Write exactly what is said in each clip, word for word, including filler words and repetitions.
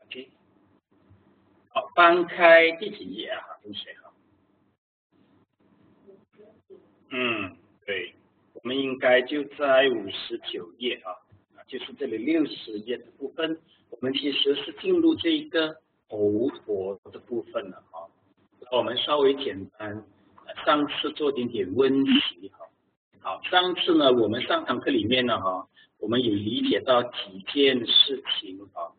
OK， 好，翻开第几页啊？同学好。嗯，对，我们应该就在五十九页啊，啊，就是这里六十页的部分，我们其实是进入这一个头陀的部分了啊。我们稍微简单，上次做点点温习哈。好，上次呢，我们上堂课里面呢哈，我们有理解到几件事情啊。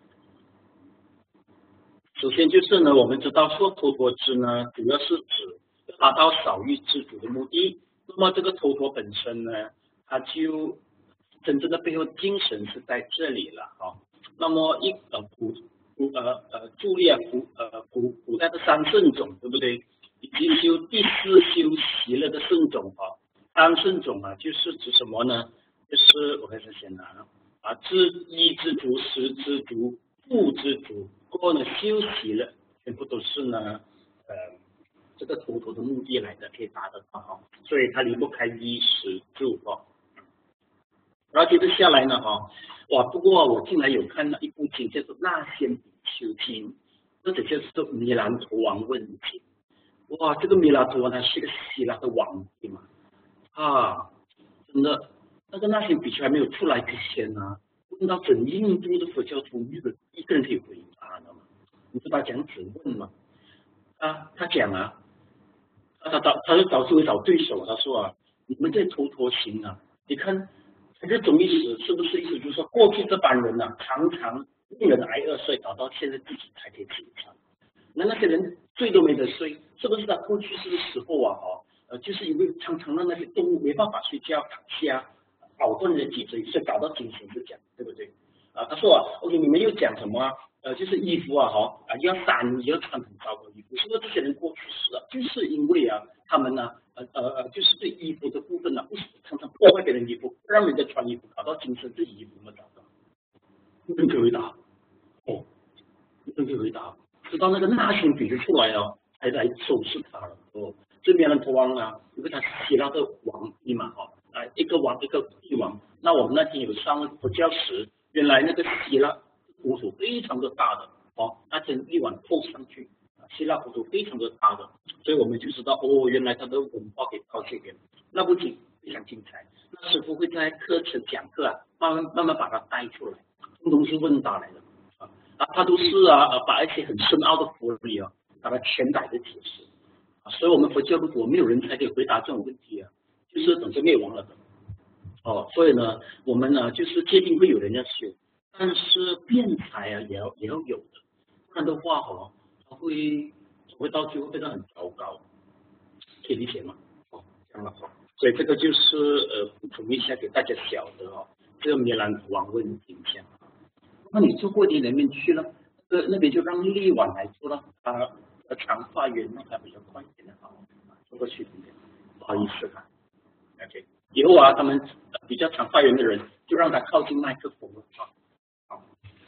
首先就是呢，我们知道说头陀支呢，主要是指达到少欲知足的目的。那么这个头陀本身呢，它就真正的背后精神是在这里了哈。那么一呃古古呃呃注力啊古呃古古代的三圣种对不对？以及修第四修习了的圣种啊，三圣种啊就是指什么呢？就是我开始先拿啊，知一知足，十知足，不知足。过后呢，修习了，全部都是呢，呃，这个头陀的目的来的，可以达得到哈，所以它离不开衣食住哈。然后接着下来呢哈，哇，不过我近来有看到一部经叫做《那仙比丘经》，这者就是弥兰陀王问经。哇，这个弥兰陀王他是个希腊的王帝嘛，啊，真的，那个那仙比丘还没有出来之前呢，问到整印度的佛教徒，没有一个人可以回答的嘛？你知道他讲怎问吗？啊，他讲啊，他他找他就找就会找对手，他说啊，你们这头陀行啊，你看这种意思是不是意思就是说，过去这帮人呐、啊，常常令人挨饿睡，搞到现在自己才可以吃饭。那那些人睡都没得睡，是不是他过去是时候啊？哦，呃，就是因为常常让那些动物没办法睡觉，躺下咬断了脊椎，所以搞到精神不讲，对不对？啊，他说啊 ，OK， 你们又讲什么啊？呃，就是衣服啊，哈啊，要衫要穿很糟糕的衣服，是不是这些人过去式啊？就是因为啊，他们呢，呃呃呃，就是对衣服的部分呢、啊，不常常破坏别人衣服，不让人家穿衣服，搞到精神自己衣服没找到。没人可以回答，哦，没人可以回答，直到那个那仙比丘出来哦，才来收拾他了。哦，这边的国王啊，因为他是希腊的王帝嘛，哈、哦，啊，一个王一个帝王。那我们那天有上佛教史，原来那个希腊国土非常的大的，哦，那天一碗扣上去，希腊国土非常的大的，所以我们就知道哦，原来他的文化可以到这边，那不仅非常精彩。那师傅会在课程讲课啊，慢慢慢慢把它带出来，通通是问答来的啊，啊，他都是啊，把一些很深奥的佛理啊，把它全摆的解释啊，所以我们佛教如果没有人才可以回答这种问题啊，就是等着灭亡了的。哦，所以呢，我们呢就是界定会有人要修，但是辩才啊也要也要有的，不然的话哦，它会会到最后变得很糟糕，可以理解吗？哦，这样了哦，所以这个就是呃补充一下给大家晓得哦，这个米兰图王问影响。那你做过一点里面去了，那那边就让力婉来做了，他呃长发圆那还比较快一点的哈，做过去一点，不好意思哈。OK， 以后啊，他们比较常发言的人，就让他靠近麦克风了啊。好，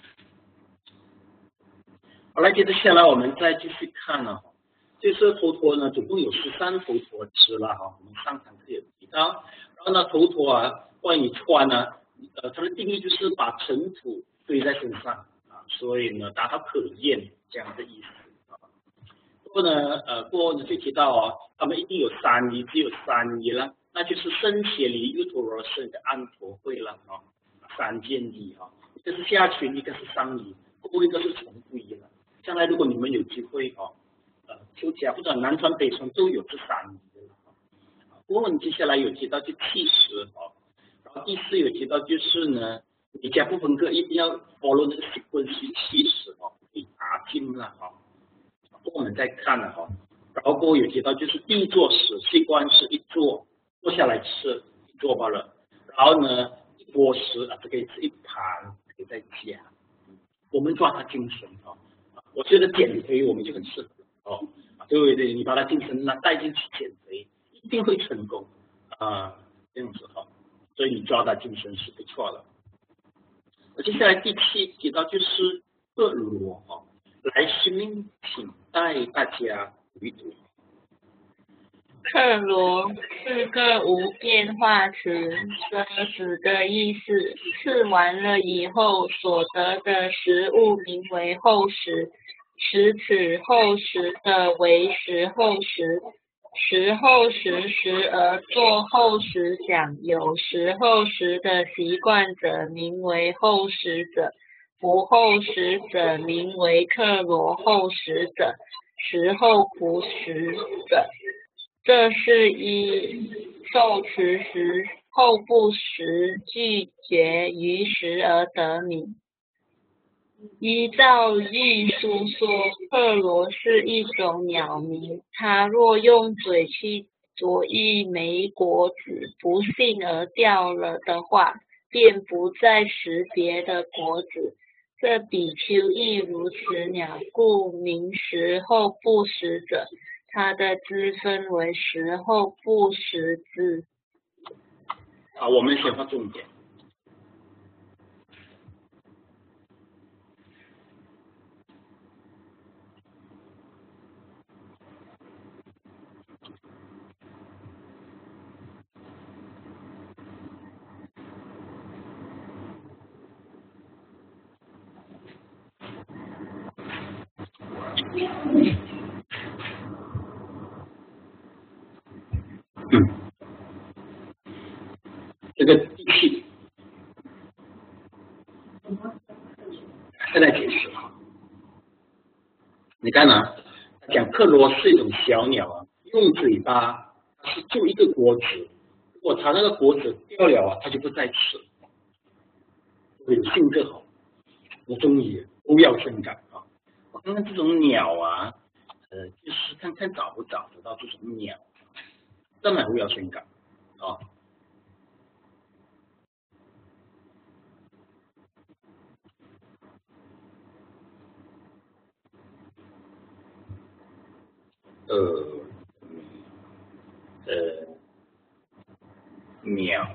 好来，接着下来我们再继续看了、啊，就是头陀呢，总共有十三头陀支了哈。我们上堂课有提到，然后呢，头陀啊，关于穿呢，呃，它的定义就是把尘土堆在身上啊，所以呢，达到可厌这样的意思啊。不过呢，呃，过后呢就提到啊，他们一定有三仪，只有三仪了。那就是生伽梨、优陀罗圣的安陀会了啊，三件仪啊，一个是下群，一个是上仪，不过一个是重复仪了。将来如果你们有机会哦，呃，秋家或者南传北传都有这三仪的了啊。不过你接下来有提到就七十哦，然后第四有提到就是呢，你家不分割一定要 follow 那个 sequence 七十哦，给打进了哈。我们再看了哈，然后过后有提到就是第一座时习惯是一坐。坐下来吃一桌罢了，然后呢，一锅食啊，这个是一盘，可以再加。我们抓它精神哦，我觉得减肥我们就很适合哦，对不对？你把它精神那带进去减肥，一定会成功啊，这样子哈、哦。所以你抓它精神是不错的。那接下来第七提到就是恶罗哈，来生命请带大家读一读。 克罗是个无变化词，舍死的意思。吃完了以后所得的食物名为后食，食此后食的为食后食。食后食时而作后食想，有食后食的习惯者名为后食者，不后食者名为克罗后食者，食后不食者。这是依受持时后不食拒绝于食而得名。依照艺书说，克罗是一种鸟鸣，它若用嘴去啄一枚果子，不幸而掉了的话，便不再食别的果子。这比丘亦如此鸟，故名食后不食者。它的支分为食后不食支。 啊，我们先画重点。嗯，这个地气，再来解释哈。你看啊，讲克罗是一种小鸟啊，用嘴巴是就一个果子，如果它那个果子掉了啊，它就不再吃。有性格好，我中意不要生感啊。我看看这种鸟啊，呃，就是看看找不找得到这种鸟，当然不要生感啊。呃呃鸟，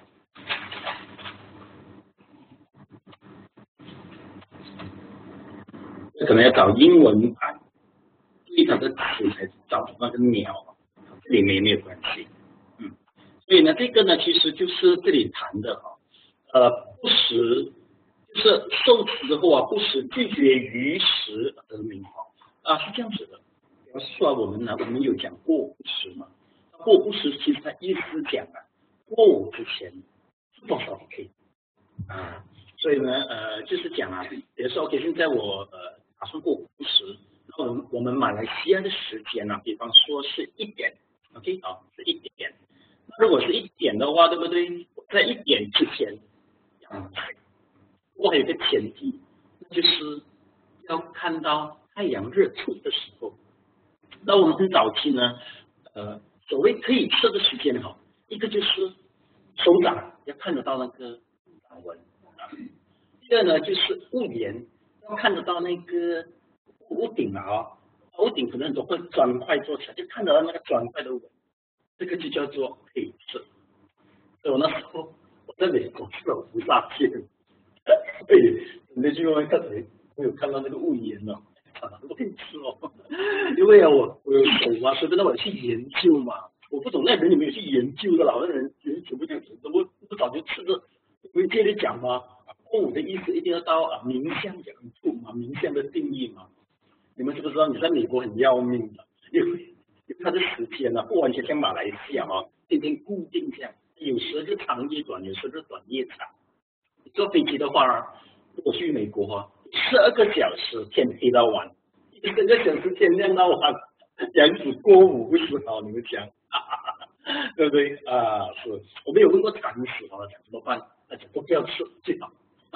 可能要找英文版，对它的词才找到那个鸟，这里面没有关系。嗯，所以呢，这个呢，其实就是这里谈的哈，呃，不食就是受持之后啊，不食拒绝于食而名哈啊，是这样子的。比方说我们呢，我们有讲过不食嘛，过不食其实它意思讲啊，过午之前多少都可以啊，所以呢，呃，就是讲啊，比如说 OK， 现在我呃打算过午时，然后我们我们马来西亚的时间呢、啊，比方说是一点 ，OK， 好，是一点。如果是一点的话，对不对？在一点之前，嗯，我还有一个前提，那就是要看到太阳日出的时候。那我们很早期呢，呃，所谓可以吃的时间哈，一个就是手掌要看得到那个掌纹，第二呢就是屋檐要看得到那个屋顶啊，屋顶可能很多会砖块做起来，就看得到那个砖块的纹，这个就叫做可以吃。所以我那时候我在美国吃了无诈骗，对，那句话看谁我有看到那个屋檐哦。我可以吃哦，因为啊，我我有手啊，所以那我去研究嘛。我不懂那人有没有去研究的啦，那人研究不就我不早就吃的，不是接着讲吗？过午的意思一定要到啊冥想两处嘛，冥想的定义嘛。你们知不知道？你在美国很要命的，因为因为它的时间呢、啊，不完全像马来西亚啊，天天固定这样，有时就长夜短，有时就短夜长。坐飞机的话，如果去美国啊，十二个小时天黑到晚，一个个小时天亮到晚，杨子过午不是好？你们讲，对不对啊？是我们有问过禅师啊，讲怎么办？他讲都不要吃最好。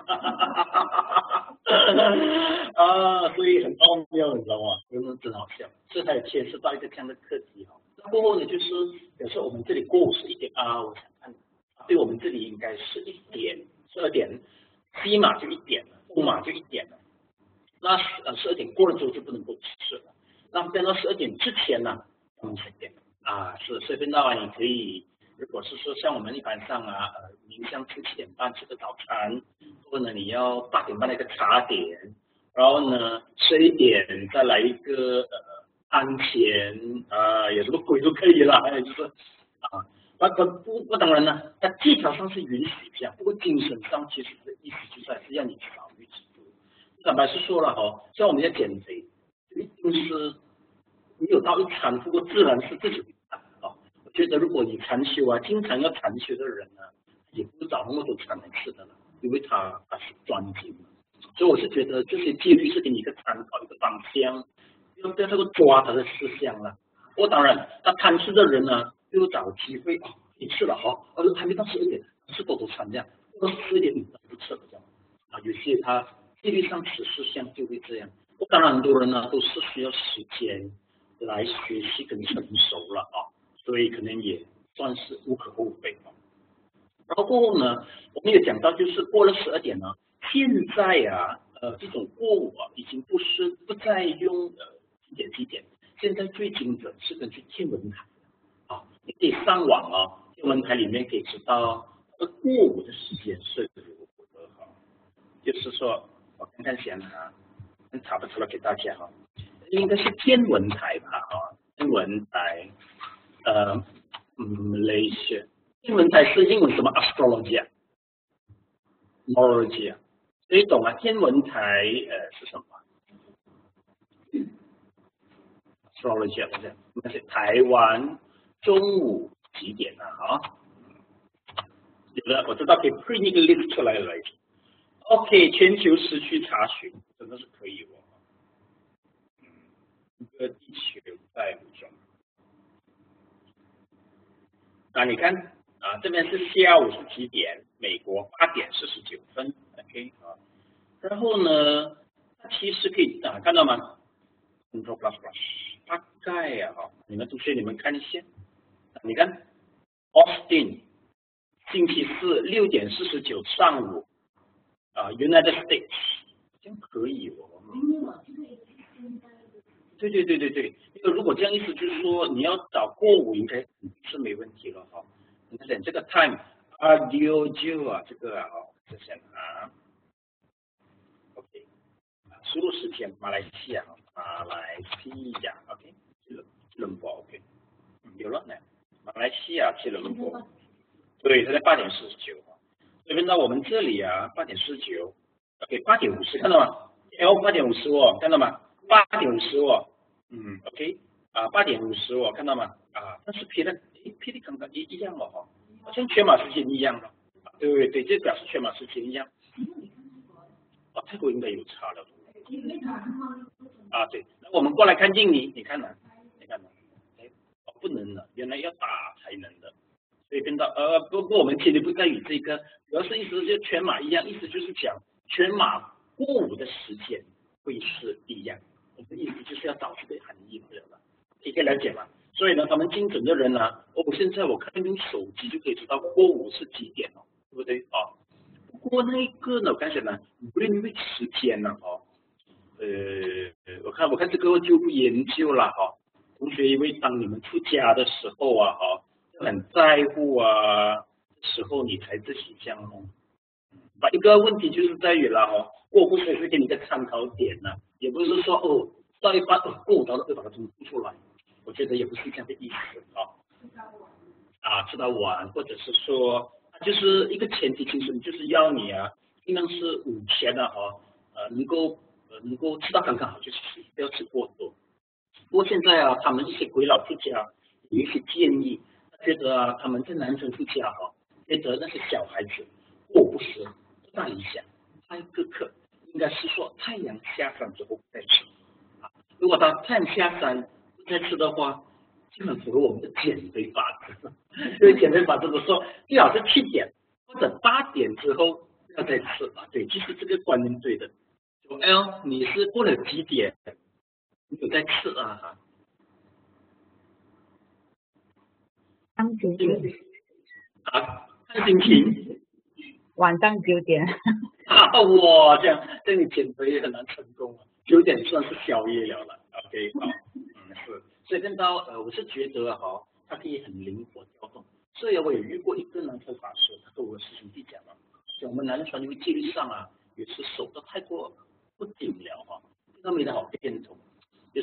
啊，所以很奥妙，你知道吗？真的真好笑，所以它也牵涉到一个这样的课题哈。那过后呢，就是有时候我们这里过午是一点啊，我想看，对我们这里应该是一点。十二点，西马就一点了，东马就一点了。那呃十二点过了之后就不能够吃了。那变到十二点之前呢，嗯，随便啊，是随便到啊，你可以，如果是说像我们一般上啊，呃，冥想吃七点半吃个早餐，或者呢你要八点半那个茶点，然后呢十一点再来一个呃谈钱啊，有什么鬼都可以了，哎，就是啊，那不不不，当然了，它技巧上是允许这样，不过精神上其实的意思就是还是让你少欲知足。坦白是说了哈，像我们要减肥，一定是你有道一餐，不过自然是自己会餐啊。我觉得如果你禅修啊，经常要禅修的人呢、啊，也不找那么多餐来吃的了，因为他他是专精嘛。所以我是觉得这些戒律是给你一个参考，一个方向，不要不要这个抓他的思想了。我当然，他贪吃的人呢，就找机会哦，你吃了哈，呃还没到十二点，吃多多餐这样，到十一点你不吃了这样啊，有些他戒律上吃事项就会这样。我当然很多人呢都是需要时间来学习跟成熟了啊，所以可能也算是无可厚非啊。然后过后呢，我们也讲到，就是过了十二点呢，现在啊，呃，这种过午啊，已经不是不再用呃几点几点，现在最精准是根据天文台啊，你可以上网啊，天文台里面可以知道呃过午的时间是如何哈，就是说我看看先啊，查不出来给大家哈，应该是天文台吧啊，天文台呃嗯，Malaysia。英文台是英文什么 astrology 啊 ，astrology 啊，所以懂啊？天文台呃是什么 ？astrology 啊，不是，那是台湾中午几点啊？啊，有的我知道可以 print 一个 list 出来了。OK， 全球时区查询真的是可以哦。一个地球在路中，那你看。啊，这边是下午是几点？美国八点四十九分 ，OK 啊。然后呢，它其实可以啊，看到吗 ？Control plus plus， 大概啊，你们同学你们看一下，你看 Austin， 星期四六点四十九上午啊 ，United States， 这样可以哦。对对对对对，因为如果这样意思就是说你要找过午应该是没问题了哈。你看这个 time audio 就啊，这个啊，这些啊 ，OK， 输入时间马来西亚，马来西亚 ，OK， 吉隆吉隆坡 ，OK， 有了没？马来西亚吉隆坡，对，它在八点四十九，这边到我们这里啊，八点四十九 ，OK， 八点五十，看到吗？哦，八点五十哦，看到吗？八点五十哦，嗯 ，OK， 啊，八点五十哦，看到吗？啊，但是别的，诶，别的刚刚一一样了哈。好像全马时间一样的，对对对，这表示全马时间一样。啊，泰国应该有差了。啊，对，那我们过来看印尼，你看呢？你看呢？哎，哦，不能了，原来要打才能的，所以变到呃，不不，我们今天不在于这个，主要是意思就全马一样，意思就是讲全马过午的时间会是一样，我们的意思就是要找这个含义了，你可以了解吗？所以呢，他们精准的人呢、啊，哦，现在我看用手机就可以知道过午是几点哦，对不对啊？不过那一个呢，我看起来呢，不因为时间呢，哦，呃，我看我看这个就不研究了哈、哦。同学，因为当你们出家的时候啊，哈、哦，很在乎啊，时候你才自己这样弄。把一个问题就是在于了哈，过午只是给你一个参考点呢、啊，也不是说哦，到一半哦过午到了会把它从出来。我觉得也不是这样的意思啊，啊，吃到晚，或者是说，就是一个前提，其实就是要你啊，尽量是午前的哈，呃，能够呃能够吃到刚刚好就吃，不要吃过多。不过现在啊，他们一些鬼佬出家有一些建议，觉得啊，他们在南城出家哈，觉得那些小孩子过不食不大理想，他一个课应该是说太阳下山之后再吃啊，如果他太阳下山。再吃的话，就很符合我们的减肥法则。因为减肥法则的说，最好是七点或者八点之后要再吃啊。对，就是这个观念对的。就 L， 你是过了几点，你有在吃啊？哈。 上九点。 啊，看心情。 晚上九点。 啊，哇，这样这样你减肥很难成功啊。九点算是宵夜了了。OK， 好。是，所以看到呃，我是觉得哈、哦，它可以很灵活调动。所以我有遇过一个南传法师，他跟我师兄弟讲了，讲我们南传因为纪律上啊，也是守得太过不紧了哈，那没得好变通。有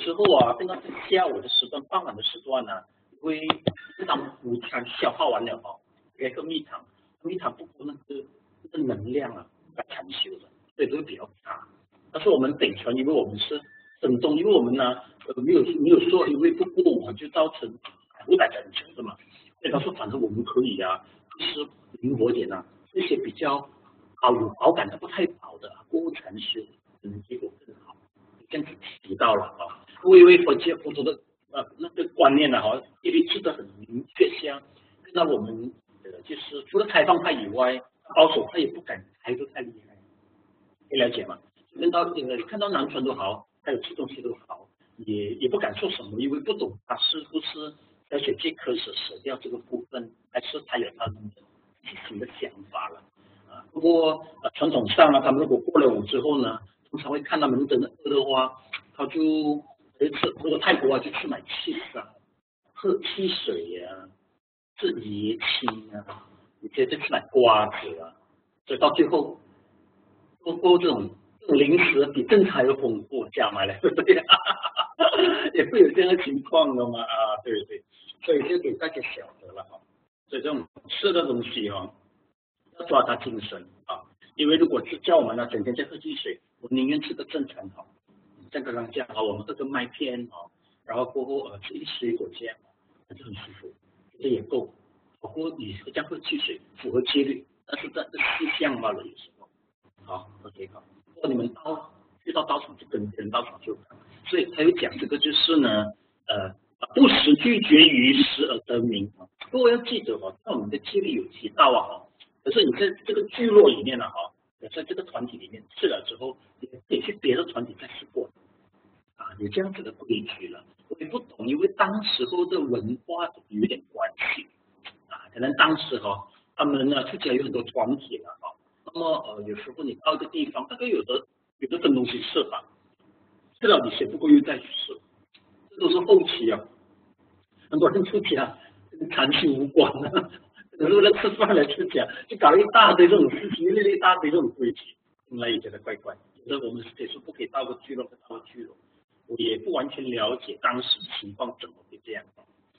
时候啊，跟到下午的时段、傍晚的时段呢、啊，会当午餐消化完了哦，给个蜜糖，蜜糖不够那个那个能量啊，来长修的，所以都会比较差。但是我们北传，因为我们是正宗，因为我们呢呃没有没有说因为不够嘛，就造成五百整成的嘛。所以他说反正我们可以啊，就是灵活点啊，那些比较饱有饱感的不太饱的过后长修，嗯，结果更好。这样子提到了啊，因为佛教佛陀的呃那个观念呢、啊，哈，因为治得很明确，像那我们呃就是除了开放派以外，保守派也不敢开得太厉害，可以了解吗？跟到呃你看到南传都好，还有吃东西都好，也也不敢说什么，因为不懂他是不是在学界科舍舍掉这个部分，还是他有他的自行的想法了啊。不过呃传统上啊，他们如果过了午之后呢？通常会看他们真的饿的话，他就有一次如果泰国啊就去买 cheese 啊，喝汽水呀、啊，吃椰青啊，有些就去买瓜子啊，所以到最后，过过这种这种零食比正常还要丰富，加买了，对不对？也会有这样的情况的嘛啊，对对，所以就给大家晓得了哈。所以这种吃的东西哦，要抓他精神啊。因为如果是叫我们呢，整天在喝汽水，我宁愿吃个正餐好，像刚刚这样好，我们喝个麦片哦，然后过后呃吃一水果酱，就很舒服，这也够。不过你这样喝汽水符合纪律，但是这这事项罢了有时候。好 ，OK 好。如果你们到遇到道场就跟跟道场就，所以他有讲这个就是呢，呃，不时拒绝于时而得名啊。不过要记得哦，在我们的纪律有提到啊。可是你在这个聚落里面呢，哈，在这个团体里面试了之后，你可以去别的团体再试过，啊，有这样子的规矩了。我也不懂，因为当时候的文化有点关系，啊，可能当时哈，他们呢出家有很多团体了哈，那么呃有时候你到一个地方，大概有的有的跟东西吃法，吃了你学不过又再去吃，这都是后期啊，很多人出家跟禅修无关啊。为了吃饭来吃讲，就搞一大堆这种事情，列了一大堆这种规矩，那也觉得怪怪。所以我们也是不可以到个聚落，到个聚落，我也不完全了解当时情况怎么会这样。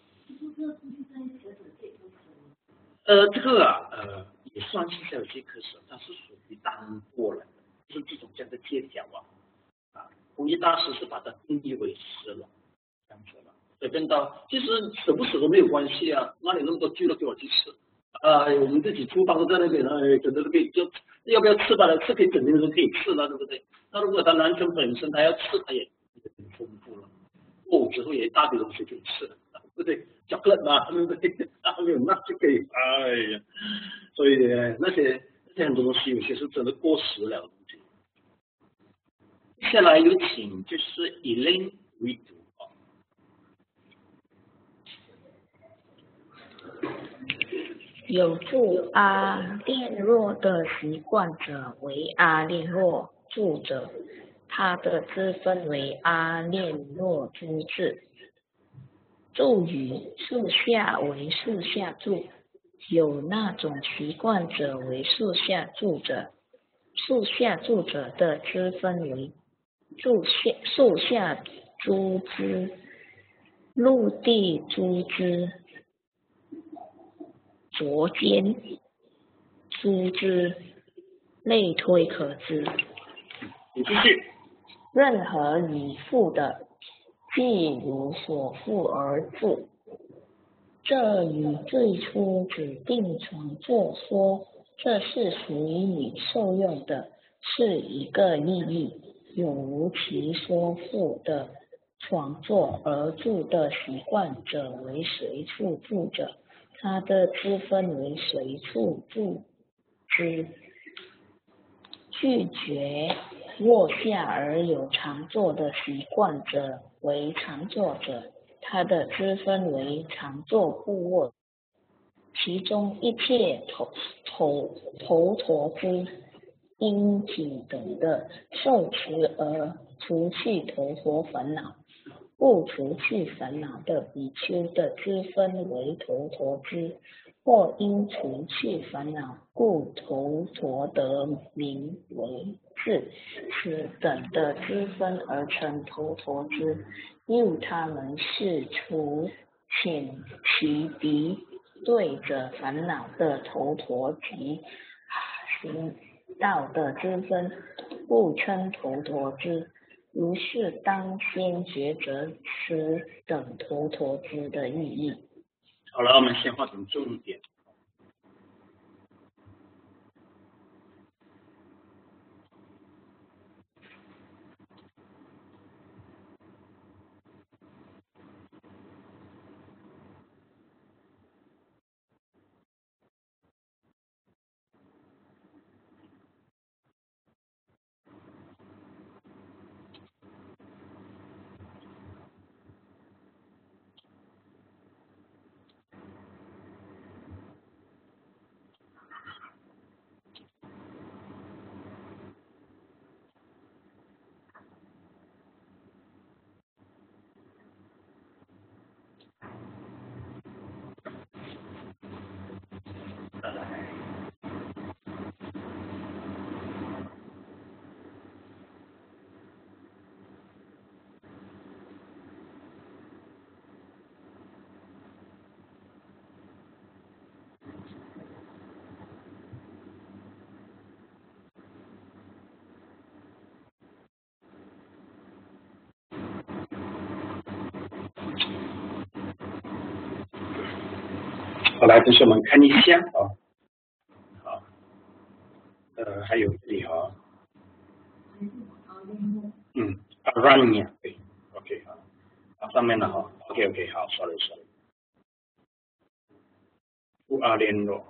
呃，这个啊，呃，也算是小有些科室，它是属于单过来的，就是这种这样的借条啊，啊，弘一大师是把它定义为师了，这样子了。所以变到其实舍不舍都没有关系啊，哪里那么多聚落给我去吃？啊、呃，我们自己厨房在那边，哎，整个都可以，就要不要吃吧？吃可以整天都可以吃了，对不对？那如果他南拳本身他要吃，他也很丰富了，过午之后也一大堆东西可以吃了，对不对？巧克力嘛，对不对？啊，没有那就可以，哎呀，所以那些那些很多东西有些是真的过时了的东西。接下来有请就是 Elaine 为主。 有住阿练若的习惯者为阿练若住者，他的支分为阿练若诸字。住于树下为树下住，有那种习惯者为树下住者。树下住者的支分为树下树下诸支、陆地诸支、着间诸支，类推可知。 你继续。 任何已复的，即如所复而住。这与最初指定床座说这是属于你受用的是一个意义，有如其说复的床座而住的习惯者为随处住者，它的支分为随处住之。拒绝卧下而有常坐的习惯者为常坐者，它的支分为常坐不卧，其中一切头头头陀之因体等的受持而除去头陀烦恼，不除去烦恼的比丘的支分为头陀之， 或因除去烦恼，故头陀得名为智。此等的之分而成头陀支，又他们是除遣其敌对着烦恼的头陀及行道的之分，故称头陀支。如是当先觉着此等头陀支的意义。 好了，我们先画成重点。好，来，同学们看一下啊，好，呃，还有这里啊，嗯 ，Aranya 对 ，OK 好，啊上面的哈 ，OK OK 好 ，sorry sorry， 不阿联络。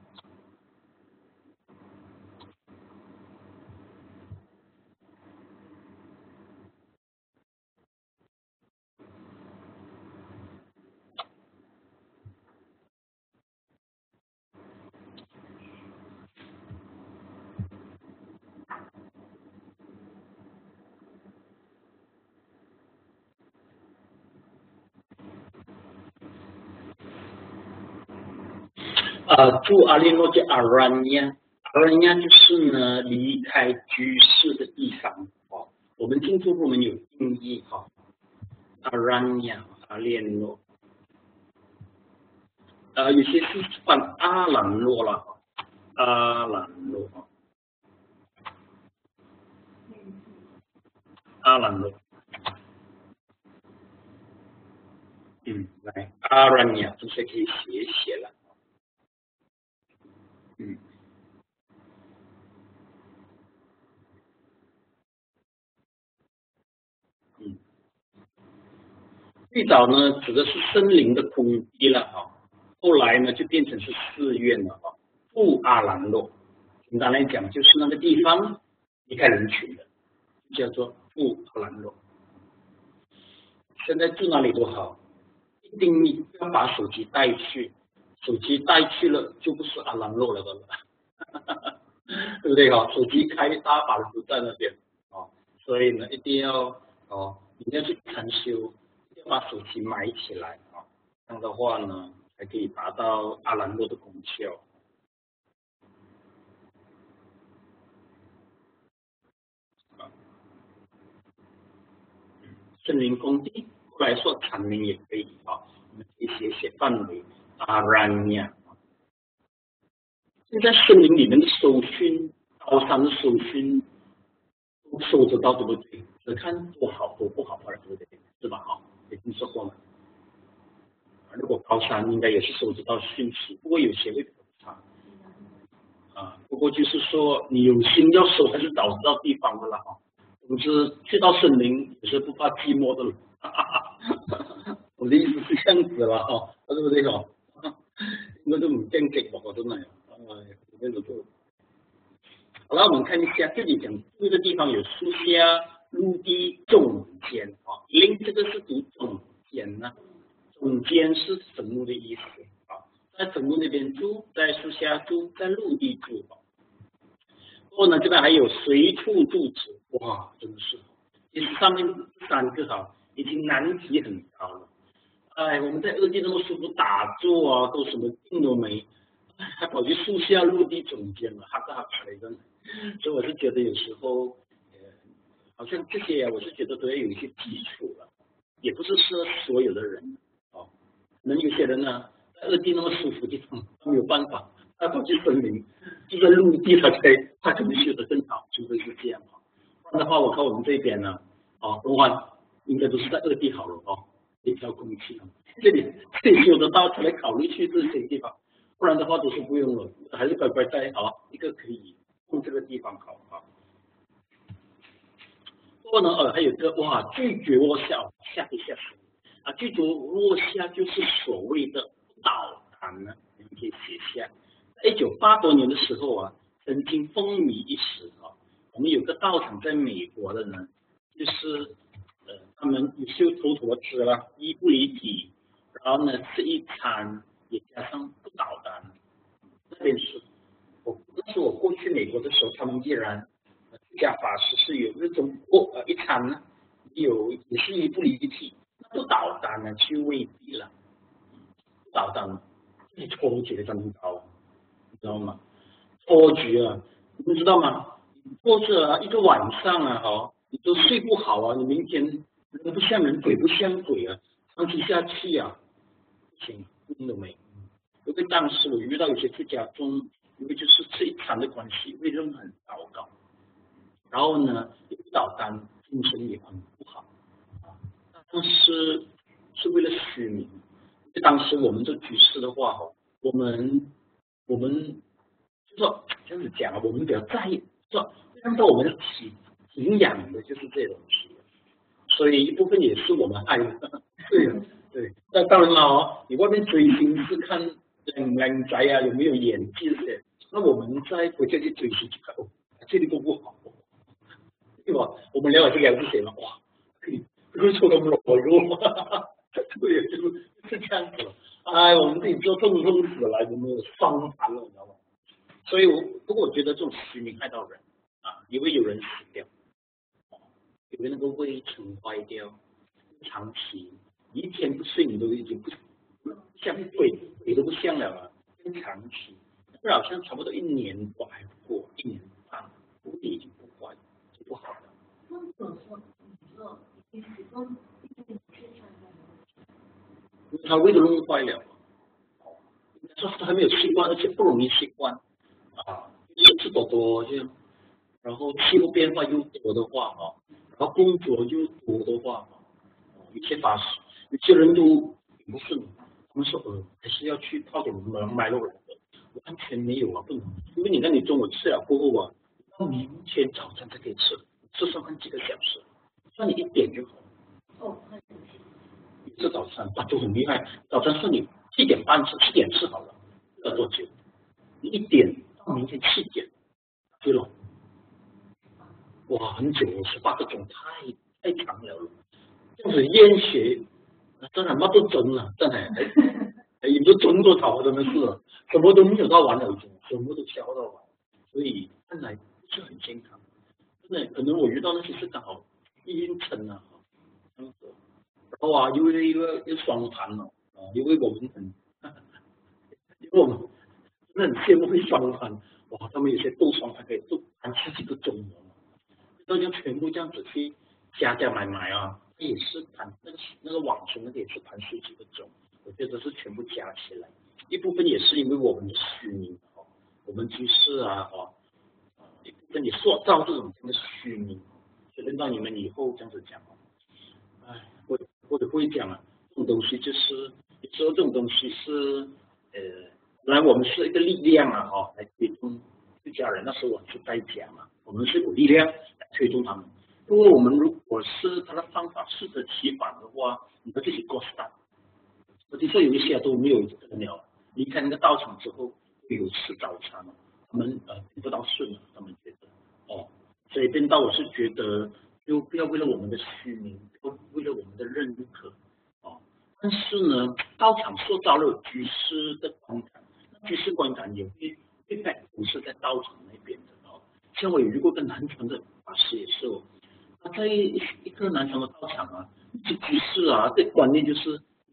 呃，住阿联诺叫阿兰亚，阿兰亚就是呢离开居士的地方哦。我们进入我们有定义哈、哦，阿兰亚阿联诺，呃，有些是翻阿兰诺了，阿兰诺，阿兰诺，嗯，来阿兰亚同学可以写写了，嗯。嗯，最早呢指的是森林的空地了哈，后来呢就变成是寺院了哈。布阿兰洛，简单来讲就是那个地方离开人群的，叫做布阿兰洛。现在住哪里都好，一定要把手机带去，手机带去了就不是阿兰洛了的了，对不对哈？手机开大把都在那边哦，所以呢一定要哦，你要去禅修。把手机买起来啊，这样的话呢，才可以达到阿兰洛的功效。啊，森林空地，后来说禅林也可以啊，我们可以写写范围阿兰亚。现在森林里面的搜寻，高山的搜寻，都搜得到，对不对？只看多好多不好而已，对不对？是吧？哈，也听说过嘛。如果高山应该也是收集到讯息，不过有些会比较差啊。不过就是说，你有心要搜，还是找得到地方的啦哈。总之，去到森林也是不怕寂寞的了。我的意思是这样子了哈，对不对哈？我都唔驚極我真係，哎，那個就好了，我們看一下這裡講住的地方有樹下、陸地、中間啊，林這個是讀中間呢、啊。中间是神木的意思啊，在神木那边住，在树下住，在陆地住。然后呢，这边还有随处住址，哇，真的是，其实上面三个哈已经难题很高了哎，我们在二地那么舒服打坐啊，都什么病都没，还跑去树下落地总监了，哈哈哈真的。所以我是觉得有时候，呃，好像这些啊，我是觉得都要有一些基础了，也不是说所有的人哦，可能有些人呢，在二地那么舒服的地方，他没有办法，他跑去森林，就在陆地，他才他可能修得更好，除非是这样哦。不然的话，我看我们这边呢，哦，东湾应该都是在二地好了哦。一条空气，这里这里修得到才来考虑去这些地方，不然的话都是不用了，还是乖乖在啊一个可以用这个地方好啊。不过呢，呃，还有一个哇，拒绝落下，下一下水啊，拒绝落下就是所谓的导弹呢，你们可以写下。一九八多年的时候啊，曾经风靡一时啊，我们有个道场在美国的呢，就是。呃，他们有修头陀吃了，一不离体，然后呢吃一餐，也加上不导弹。那边是，我那是我过去美国的时候，他们依然家法师是有那种过呃一餐呢，有也是一不离体，不导弹呢就未必了。导弹一拖起来这么高，你知道吗？拖局啊，你们知道吗？拖着啊一个晚上啊，哈。你都睡不好啊！你明天人不像人，鬼不像鬼啊！长期下去啊，不行，病都没。因为当时我遇到有些在家中，因为就是这一餐的关系，胃症很糟糕，然后呢，导弹精神也很不好啊。但是是为了虚名，因为当时我们这局势的话，我们我们就说这样子讲啊，我们比较在意，说按照我们的体。营养的就是这东西，所以一部分也是我们爱的，对对。那当然了哦，你外面追星是看靓靓仔啊，有没有演技这些，那我们在国家去追星就看哦，这里都不好，对吧？我们了解这个是谁了？哇，可以可以抽到裸肉，对，就是是这样子。哎，我们自己做痛痛死了，有没有伤残了，你知道吗？所以我不过我觉得这种虚名害到人啊，因为有人死掉。因为那个胃撑坏掉，长期一天不睡你都已经不像鬼鬼都不像了啊！长期，这好像差不多一年多还不过，一年半，胃已经不坏，就不好了。 那怎说？你说你始终一直吃饭因为他胃都弄坏了，说他还没有习惯，而且不容易习惯啊，吃吃多多这样，然后气候变化又多的话啊。然后工作又多的话，有些法师，有些人都不顺，他们说呃还是要去泡点买买肉来的，完全没有啊，不能，因为你看你中午吃了过后啊，到明天早上才可以吃，吃上看几个小时，算你一点就好。 哦， 你吃早餐那就很厉害，早餐算你七点半吃，七点吃好了，要多久？你一点到明天七点，对了。哇，很久，十八个钟，太太长了了。这样子烟血，真係乜都準啊，真係，係都準到頭，真的是，什麼都沒有到完了，什麼都消到完，所以看來不是很健康。真的，可能我遇到那些是剛好陰沉啊，這樣子。然後啊，因為一個一個雙盤哦，啊，因為我們很，因為我們真的很羨慕會雙盤，哇，他們有些鬥雙盤可以鬥盤十幾個鐘。那就全部這樣子去加加買買啊，也是盤那個那個網紅那個也是盤十幾個鐘，我覺得是全部加起來，一部分也是因為我們的虛名哦，我們居士啊哦，一部分也塑造這種這個虛名，所以輪到你們以後這樣子講哦，唉，我我都會講啊，這種東西就是有時候這種東西是呃，本來我們是一個力量啊哦，來推動出家人，那時候我是在家嘛。我們是有力量來推動他們。不過我們如果是他的方法適得其反的話，你要自己過standard。我聽說有一些都沒有這個了，離開那個道場之後有吃早餐，他們呃頂不到順了，他們覺得哦，所以變到我是覺得就不要為了我們的虛名，不要為了我們的認可哦。但是呢，道場塑造了居士的觀感，居士觀感也會會在不是在道場那邊的。像我有遇過個南傳的法師也是哦，他在一個南傳的道場啊，一直居士啊，這觀念就是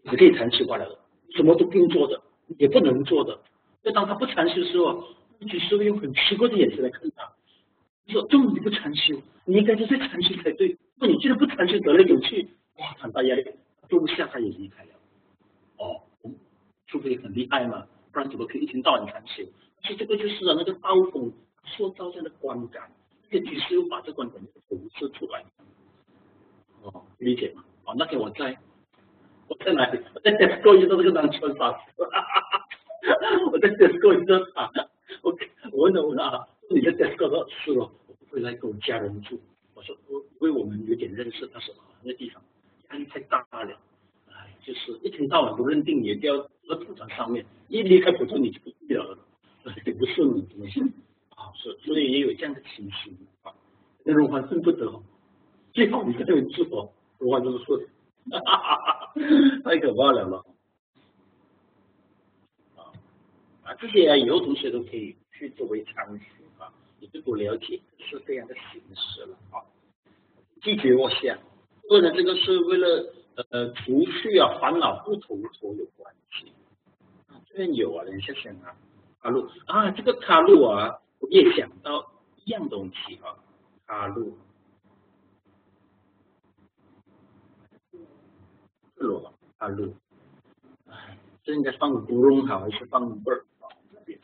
只可以禅修罢了的，什么都不用做的，也不能做的。那当他不禅修的时候，居士会用很奇怪的眼神来看他，说：“这么你不禅修，你应该就是禅修才对。那你既然不禅修，得了勇气，哇，很大压力，做不下他也离开了。哦，除非很厉害嘛，不然怎么可以一天到晚禅修？其实这个就是那个刀锋塑造这样的观感，那个居士又把这观感投射出来。哦，理解吗？哦，那天我在。”我在哪里？我在 Tesco 遇到这个南川法师，我在 Tesco 遇到他，我我问了问他，你在 Tesco 说是了，我不会来跟我家人住。我说我因为我们有点认识，他说啊那地方压力太大了，哎，就是一天到晚都认定你一定要在土场上面，一离开土场你就不对了，顶不顺你，真的是啊是，所以也有这样的情形啊。那荣华恨不得，最好你在那边住哦，荣华就是说。哈哈哈！太可怕了嘛！啊啊，这些啊，以后同学都可以去作为参学啊，也就多了解是这样的形式了啊。拒绝我想，或者这个是为了呃除去啊烦恼不头头有关系啊，这边有啊，等一下想啊，卡路啊，这个卡路啊，我也想到一样东西啊，卡路。罗阿路，哎，这应该放古龙好还是放贝儿好？这边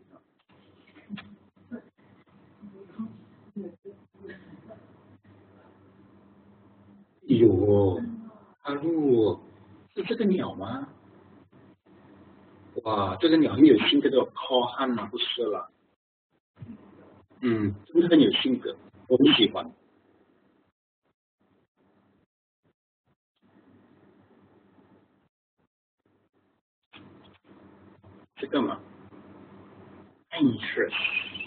有阿路是这个鸟吗？哇，这个鸟很有性格的，靠汉吗？不是了，嗯，真的很有性格，我很喜欢。这个嘛 ，interest，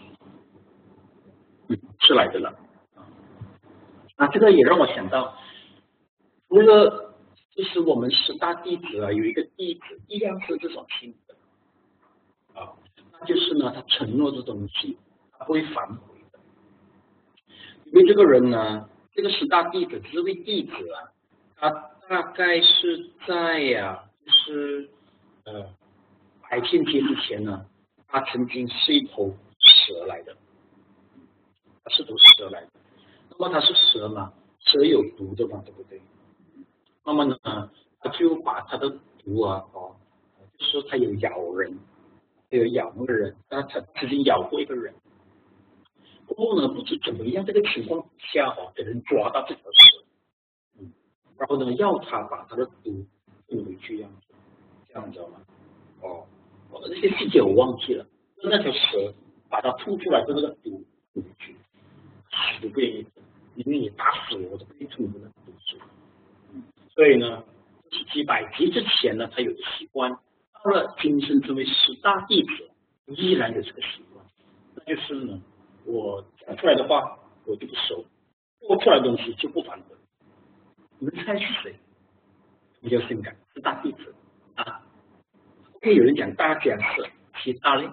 嗯，是来的了。啊，这个也让我想到，除了就是我们十大弟子啊，有一个弟子一样是这种性格啊，那就是呢，他承诺这东西，他不会反悔的。因为这个人呢，这个十大弟子这位弟子啊，他大概是在呀、啊，就是呃。白天节之前呢，他曾经是一头蛇来的，他是头蛇来的。那么他是蛇嘛，蛇有毒的嘛，对不对？那么呢，他就把他的毒啊，哦，就是说他有咬人，有咬那个人，他他曾经咬过一个人。过后呢，不知怎么样，这个情况下哦，给人抓到这条蛇，嗯，然后呢，要他把他的毒吐回去，这样子，这样知道吗？哦。哦，这些细节我忘记了。那条蛇把它吐出来的那个毒吐回去，死都不愿意，因为你打死我，我都不愿意吐那个毒水。嗯，所以呢，几百集之前呢，他有个习惯，到了今生成为十大弟子，依然有这个习惯，那就是呢，我讲出来的话我就不收，做出来的东西就不反悔。你们猜是谁？比较性感，十大弟子啊。可以有人讲大家是其他嘞，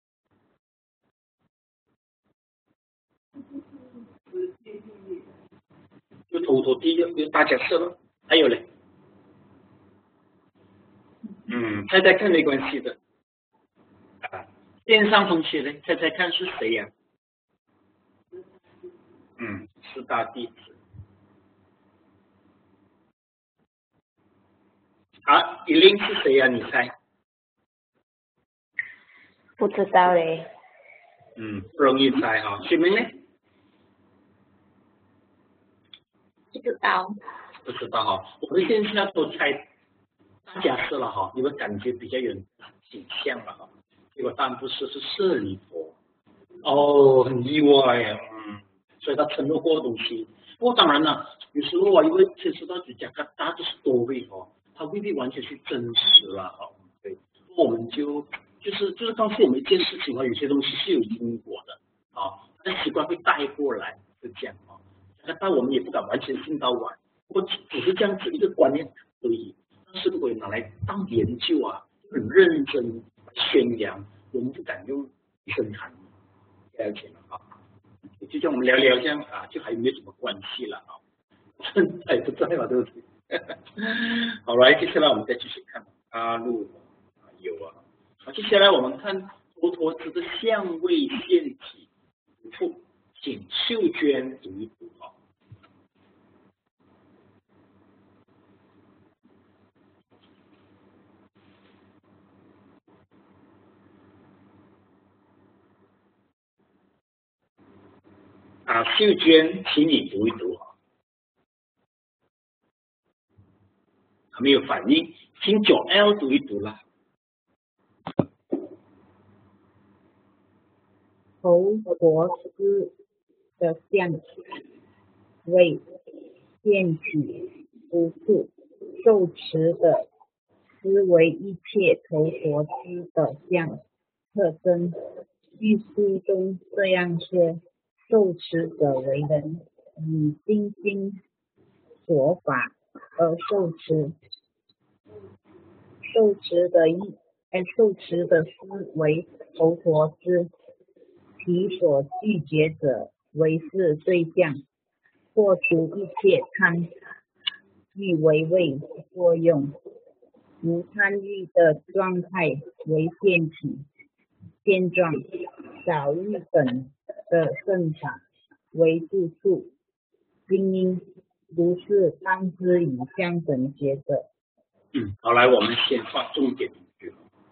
就头头第一个有大家是了，还有嘞，嗯，猜猜看没关系的啊。线上同学嘞，猜猜看是谁呀、啊？嗯，四大弟子。好，依琳是谁呀、啊？你猜？ 不知道嘞。 嗯，不容易猜哈。水明呢？ 不知道。 不知道哈。我们现在都猜大家是了哈，你们感觉比较有景象了哈。结果当然不是，是舍利佛。哦，很意外呀，嗯，所以他承诺过的东西。不过当然了，有时候啊，因为牵涉到只讲他大家都是多位哦，他未必完全是真实了哈。对，我们就就是就是告诉我们一件事情啊，有些东西是有因果的啊，那习惯会带过来，就这样啊。那但我们也不敢完全信到完，不过只是这样子一个观念而已。但是如果拿来当研究啊，很认真宣扬，我们不敢用深谈。了解了啊，就像我们聊聊这样啊，就还没什么关系了啊，在不在嘛，对不对？ 好来，接下来我们再继续看阿路有啊。好，接下来我们看佛陀子的相位现体不复，请秀娟读一读啊。啊，秀娟，请你读一读啊。还没有反应，请九 L 读一读啦。 头陀师的相位现体不复，受持的思维一切头陀师的相特征。据书中这样说，受持者为人，以精心所法而受持，受持的意，哎，受持的思为头陀师，其所拒绝者为是对象，破除一切贪欲为为作用，无参与的状态为现体现状，少欲本的正法为住处，精英如是当知以相等觉者。 嗯，好，来，我们先画重点一句。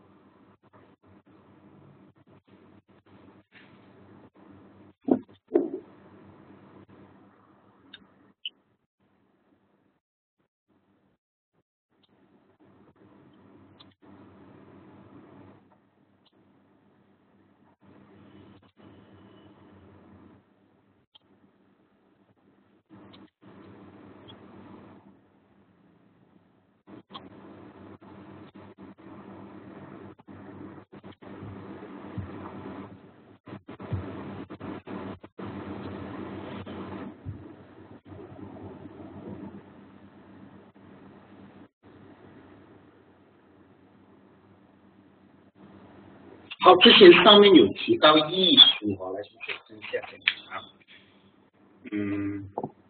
好，之前上面有提到艺术哈，来说分享一下。嗯，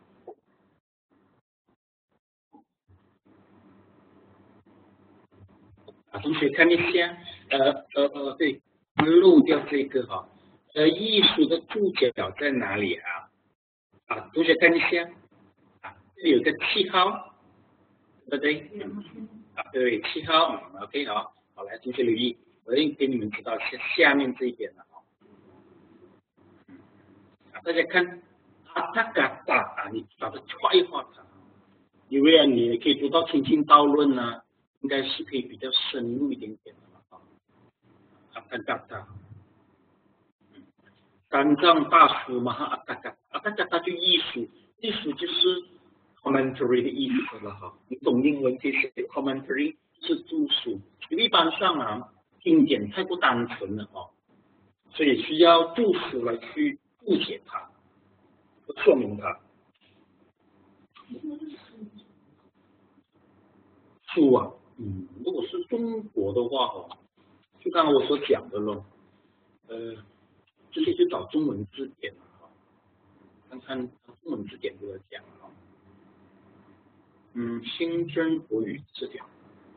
啊，同学看一下，呃呃呃，对，漏掉这个哈，呃，艺术的注脚在哪里啊？啊，同学看一下，啊，这里有个气号，对不对？啊，对，气号 ，OK 好，好，来，同学留意。我要给你们知道下下面这一点了啊，大家看阿塔嘎达啊，你把它画一画它，因为啊，你可以读到清净道论呢，应该是可以比较深入一点点的啊。阿塔嘎达，三藏大师嘛，阿塔嘎阿塔嘎达就艺术，艺术就是 commentary 的意思了哈。你懂英文可以写 commentary 是注释，一般上啊。经典太过单纯了哦，所以需要注释来去注解它，说明它。书啊，嗯，如果是中国的话哦，就刚刚我所讲的咯，呃，这些就找中文字典了哈，看看中文字典怎么讲啊。嗯，新增国语字典。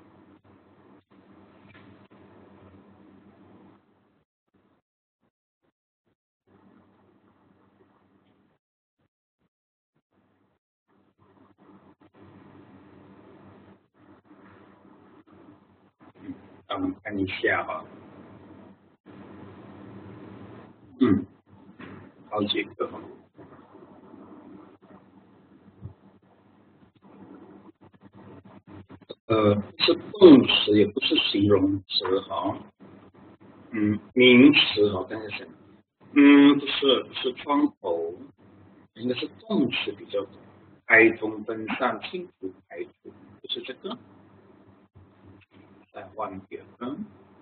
我们看一下哈，嗯，好几个哈，呃，是动词，也不是形容词哈，嗯，名词哈，刚才是，嗯，不是，不是窗口，应该是动词比较多，开通分散，清除排除，不是这个，再换一个，嗯。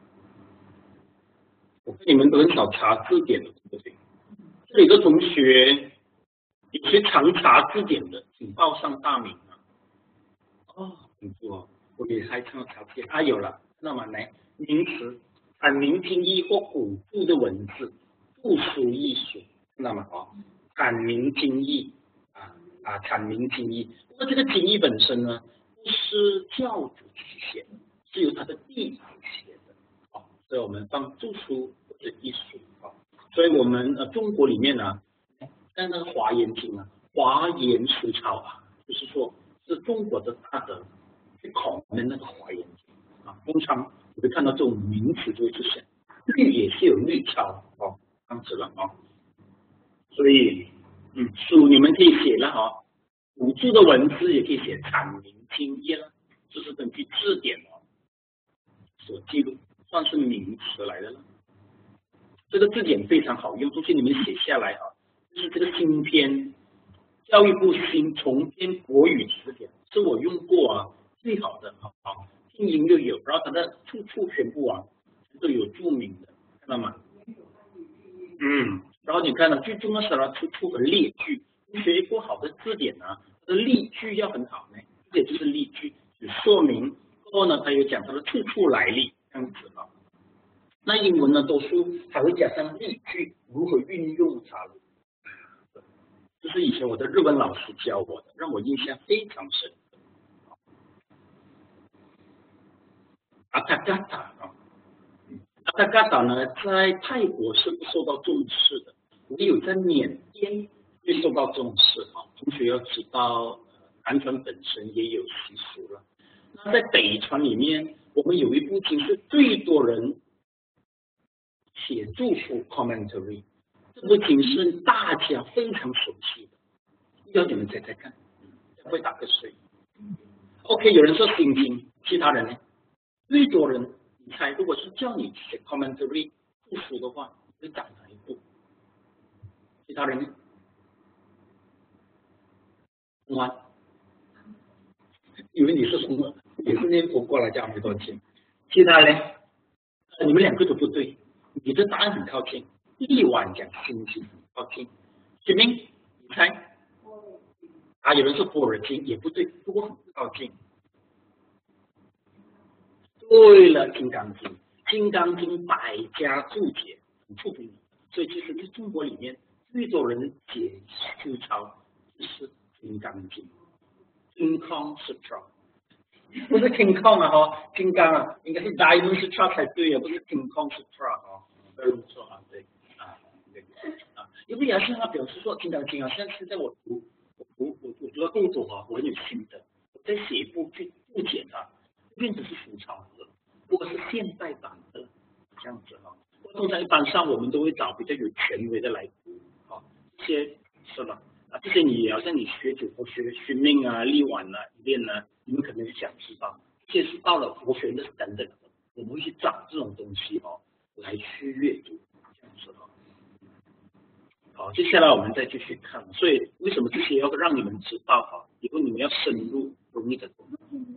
我看你们都很少查字典的，对不对？这里的同学有些常查字典的，请报上大名啊。哦，很多，我也还常查字典啊，有了，那么来名词，阐明经义或辅助的文字，复书艺术，那么哦，阐明经义啊啊，阐明经义。那么这个经义本身呢， 是教主写的，是由他的弟子写的。好，所以我们放著书或者一书。好，所以我们呃中国里面呢，在那个华严经啊，华严书抄啊，就是说是中国的大德去考的那个华严经啊，通常你会看到这种名词就会出现，律也是有律抄哦，这样子了啊。所以嗯，书你们可以写了哈，辅助的文字也可以写阐明经义了，就是根据字典哦所记录，算是名词来的了。这个字典非常好用，东西你们写下来啊，就是这个新编教育部新重编国语词典，是我用过啊最好的啊，拼音又有，然后它的处处全部啊都有注明的，看到吗？嗯，然后你看到最重要是它出处和例句，学过好的字典呢，它的例句要很好呢，这也就是例句，有说明，然后呢它有讲它的出处来历，这样子啊。那英文呢，多数还会加上例句，如何运用它。这是以前我的日文老师教我的，让我印象非常深刻。阿塔嘎塔啊，阿塔嘎塔呢，在泰国是不受到重视的，唯有在缅甸会受到重视啊。同学要知道，南传本身也有习俗了。那在北传里面，我们有一部经是最多人写注疏 commentary， 这部经是大家非常熟悉的，要你们猜猜看，会打个谁 ？OK， 有人说心经，其他人呢？最多人，你猜，如果是叫你写 commentary 注疏的话，会找哪一部？其他人呢？公安，以为你是什么？也是念佛过来叫没多钱。其他呢？你们两个都不对。你的答案很靠近，一晚讲心经很靠近。前面你猜啊？有人说般若经也不对，不过很靠近。对了，金刚经，金刚经百家注解很出名，所以其实在中国里面最多人解书抄就是金刚经 ，King Kong Sutra， 不是 King Kong 啊哈，金刚啊，应该是 Diamond Sutra 才对啊，不是 King Kong Sutra 啊。不要错啊，对啊，对啊，因为也是他表示说，金刚经啊，像现在我读，我读我我读到动作啊，我很有心得，我在写一部去注解它，并不是书抄的，不过是现代版的这样子哈。通常一般上我们都会找比较有权威的来读啊，这些是吧？啊，这些你好像你学九佛学、训命啊、力丸啊、练呢，你们可能想知道，这些是到了佛学的等等，我们会去找这种东西哦。来去阅读，这样子哈。好，接下来我们再继续看。所以为什么这些要让你们知道哈？以后你们要深入容易的多。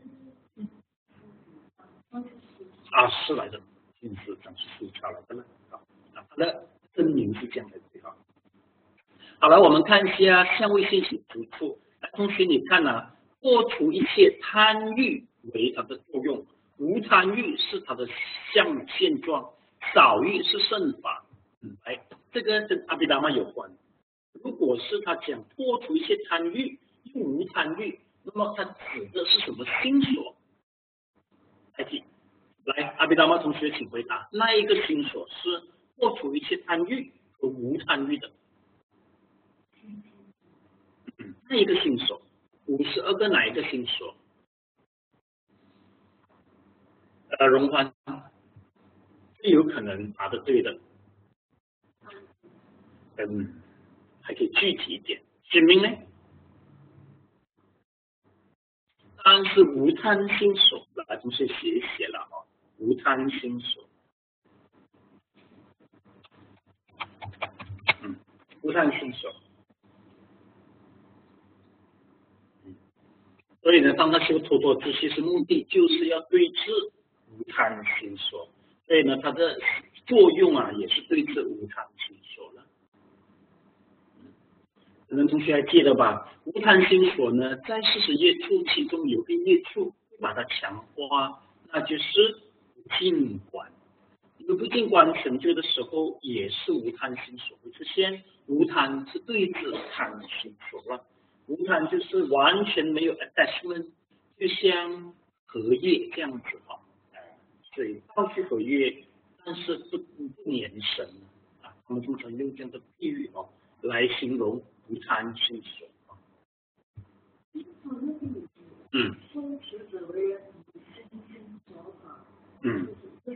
啊，是来的，经是讲是书抄来的了。啊，它的真名是这样的对哈。好了，我们看一下相位现行突出。同学你看啊，破除一切贪欲为它的作用，无贪欲是它的相现状。少欲是圣法，嗯，哎，这个跟阿毗达摩有关。如果是他讲破除一切贪欲，又无贪欲，那么他指的是什么心所？来记，来，阿毗达摩同学请回答，那一个心所是破除一切贪欲和无贪欲的？嗯，那一个心所，五十二个哪一个心所？呃，荣欢。是有可能答得对的，嗯，还可以具体一点。显明呢？当然是无贪心所，来同学写一写了啊，无贪心所，嗯，无贪心所，嗯，所以呢，当他修陀陀之其实目的就是要对治无贪心所。所以呢，它的作用啊，也是对治无贪心所了。可能同学还记得吧？无贪心所呢，在四十页处其中有个页处把它强化，那就是不净观。有不净观成就的时候，也是无贪心所会出现。无贪是对治贪心所了，无贪就是完全没有 attachment， 就像荷叶这样子哈，呃，所以倒去荷叶，但是不不粘身啊，他们通常用这样的比喻哦来形容不贪心所啊。嗯。嗯。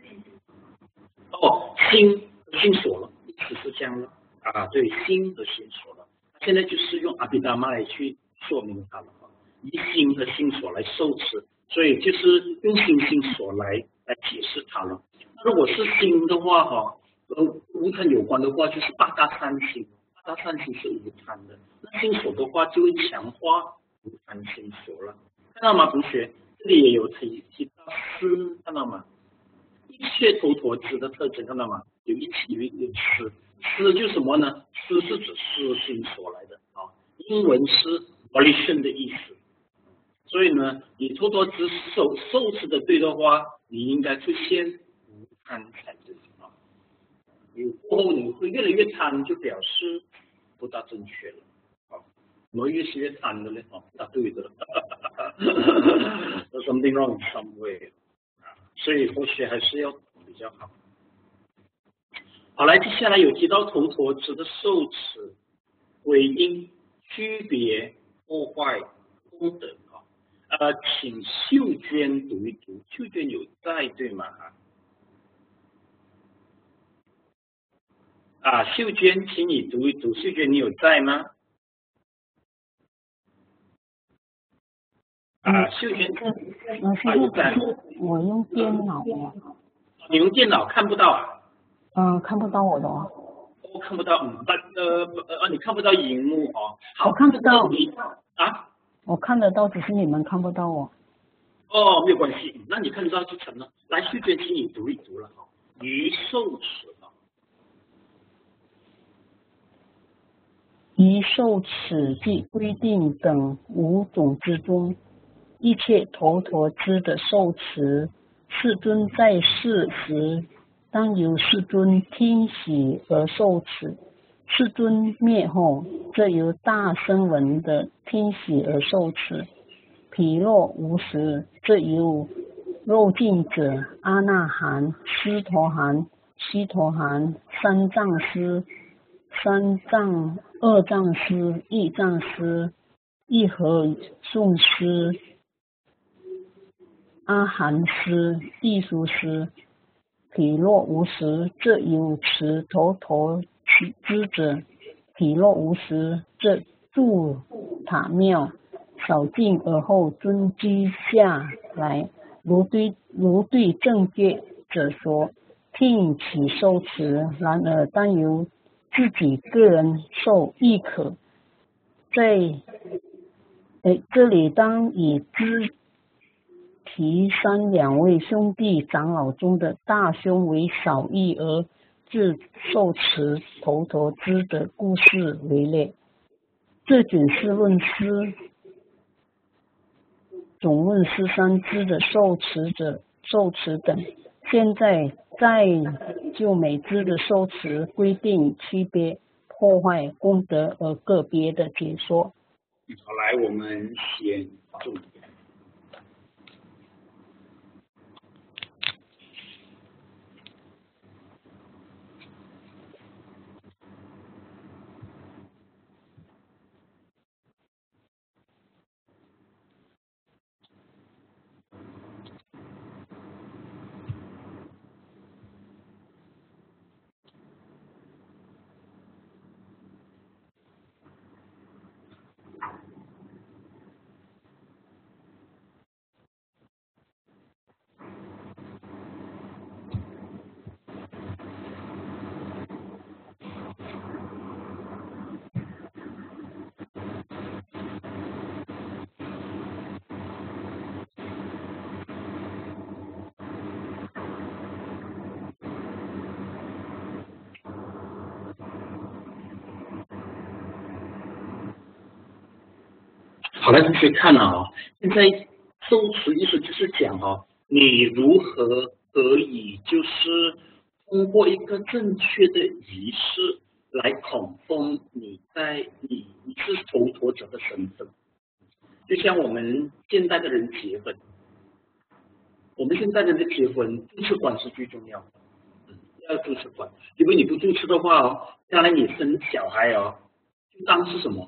哦，心心所了，意思是这样了啊，对，心和心所了。现在就是用阿毗达玛来去说明它了啊，以心和心所来受持，所以就是用心心所来来解释它了。那如果是心的话哈，呃，无贪有关的话，就是八大善心，八大善心是无贪的。那心所的话，就会强化无贪心所了。看到吗，同学？这里也有提提到思，看到吗？一切头陀支的特征，看到吗？有一起有一有思，思就是什么呢？思是指思心所来的啊，英文是 volition 的意思。所以呢，你头陀支受受持的对的话，你应该出现无贪才对啊。你过后你会越来越贪，就表示不大正确了啊。怎么越是越贪的呢？啊，不大对的。There's something wrong in some way。所以或许还是要懂比较好。好，来，接下来有提到头陀支的受持、归因、区别、破坏、功德啊。呃，请秀娟读一读，秀娟有在对吗？啊，秀娟，请你读一读，秀娟你有在吗？啊，秀娟， 嗯，现在我用电脑啊。 你用电脑看不到啊？ 嗯，看不到我的哦。 我看不到，嗯，呃呃，你看不到荧幕哦。好， 我看不到。 你啊？ 我看得到，只是你们看不到我。 哦，没有关系，那你看得到就成了。来，秀娟，请你读一读了哈。于受持啊。 于受持及规定等五种之中，一切头陀支的受持，世尊在世时，当由世尊听喜而受持；世尊灭后，则由大声闻的听喜而受持；毗若无时，则由肉尽者、阿那含、斯陀含、须陀含、三藏师、三藏、二藏师、一藏师、一合诵师、阿含师、地书师。毗若无时，则有持头陀支者；毗若无时，则住塔庙，扫净而后尊居下来，如对如对正觉者说，听其受持。然而当由自己个人受亦可。在诶这里当以知提三两位兄弟长老中的大兄为少义而自受持头陀支的故事为例。这卷是论师总论师三支的受持者受持等，现在再就每支的受持规定、区别、破坏、功德而个别的解说。 好，来，我们先重点。好了，同学看了啊，现在受持意思就是讲哈，你如何可以就是通过一个正确的仪式来confirm你在你你是头陀者的身份。 就像我们现代的人结婚，我们现在的人结婚，注册官是最重要的，嗯，要注册官，因为你不注册的话哦，将来你生小孩哦，就当是什么？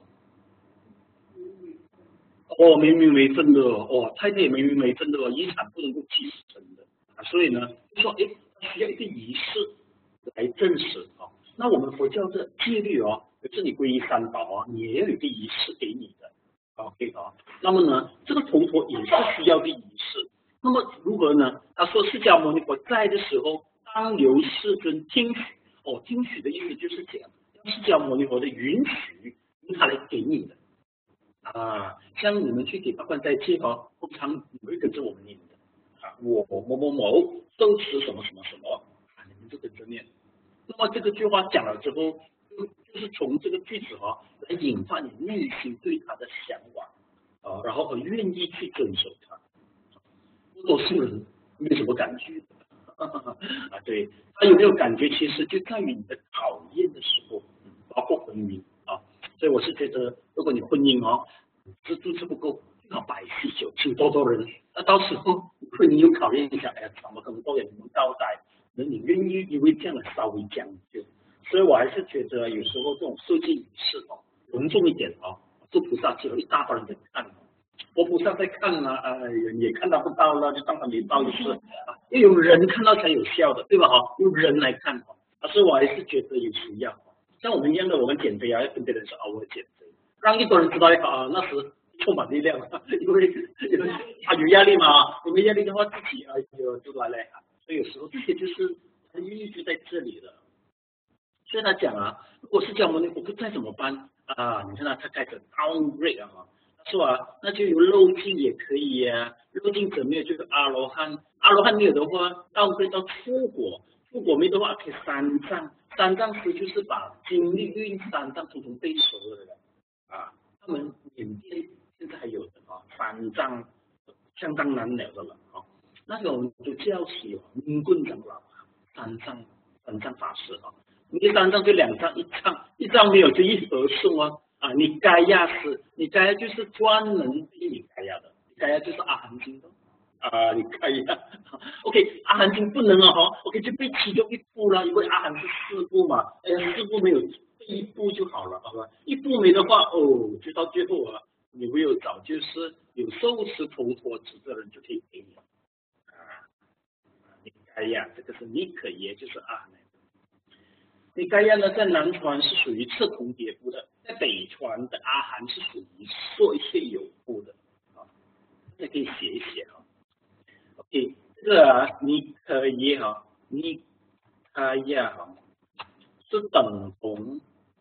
哦，没名没分的哦，太太也没名没分的哦，遗产不能够继承的啊，所以呢，就说哎，需要一个仪式来证实哦。那我们佛教的戒律哦，就是你皈依三宝啊，你也有一个仪式给你的 ，OK 啊。那么呢，这个头陀也是需要的仪式。那么如何呢？他说释迦牟尼佛在的时候，当由世尊听许哦，听许的意思就是讲，释迦牟尼佛的允许，他来给你的。啊，像你们去给八关斋戒哦，通常你会跟着我们念的啊，我某某某受持什么什么什么啊，你们就跟着念。那么这个句话讲了之后，就就是从这个句子哈、哦、来引发你内心对他的向往啊，然后和愿意去遵守它。多数人没什么感觉啊，对他有没有感觉，其实就在于你的考验的时候，包括婚姻啊。所以我是觉得，如果你婚姻哦，资助是不够，最好摆喜酒，请多多人。那到时候婚姻又考验一下，哎呀，怎么很多人能招待，那你愿意因为这样的稍微将就。所以我还是觉得有时候这种受戒仪式哦，隆重一点哦，做菩萨只有一大帮人在看。佛菩萨在看呢、啊，哎呀，也看到不到了，就当场没到一次啊，要有人看到才有效的，对吧？哈，用人来看啊，所以我还是觉得有需要。像我们一样的，我们减肥啊，要跟别人说啊，我减肥，让一多人知道啊，那时充满力量，因为因为他有压力嘛，有没压力的话，自己哎呦就来了啊。所以有时候这些就是他意义就在这里了。所以他讲啊，如果是讲我们我不在怎么办啊？你看他他开始 downgrade 啊。是吧？那就有漏尽也可以呀、啊，漏尽者没有就是阿罗汉，阿罗汉没有的话，到会到出果，出果没有的话可以三藏，三藏师就是把精力运三藏统统背熟了的啊。他们缅甸现在还有的啊，三藏相当难了的了啊。那种就教起明棍长老，三藏三藏法师啊，你三藏就两藏，一藏一藏没有就一合送啊。啊，你该亚是，你该亚就是专门给你该亚的，你该亚就是阿含经的，啊，你该亚 ，OK， 阿含经不能啊哈 ，OK 就被其中一部了，因为阿含是四部嘛，呃，四部没有一部就好了，好吧？一部没的话，哦，就到最后啊，你唯有找就是有受持头陀子的人就可以给你了，啊，你该亚这个是尼可耶，就是阿含。尼该亚呢，在南传是属于侧同叠部的，在北传的阿含是属于说一些有部的啊，这可以写一写啊。OK， 这个啊，尼可耶哈，尼该亚哈是等同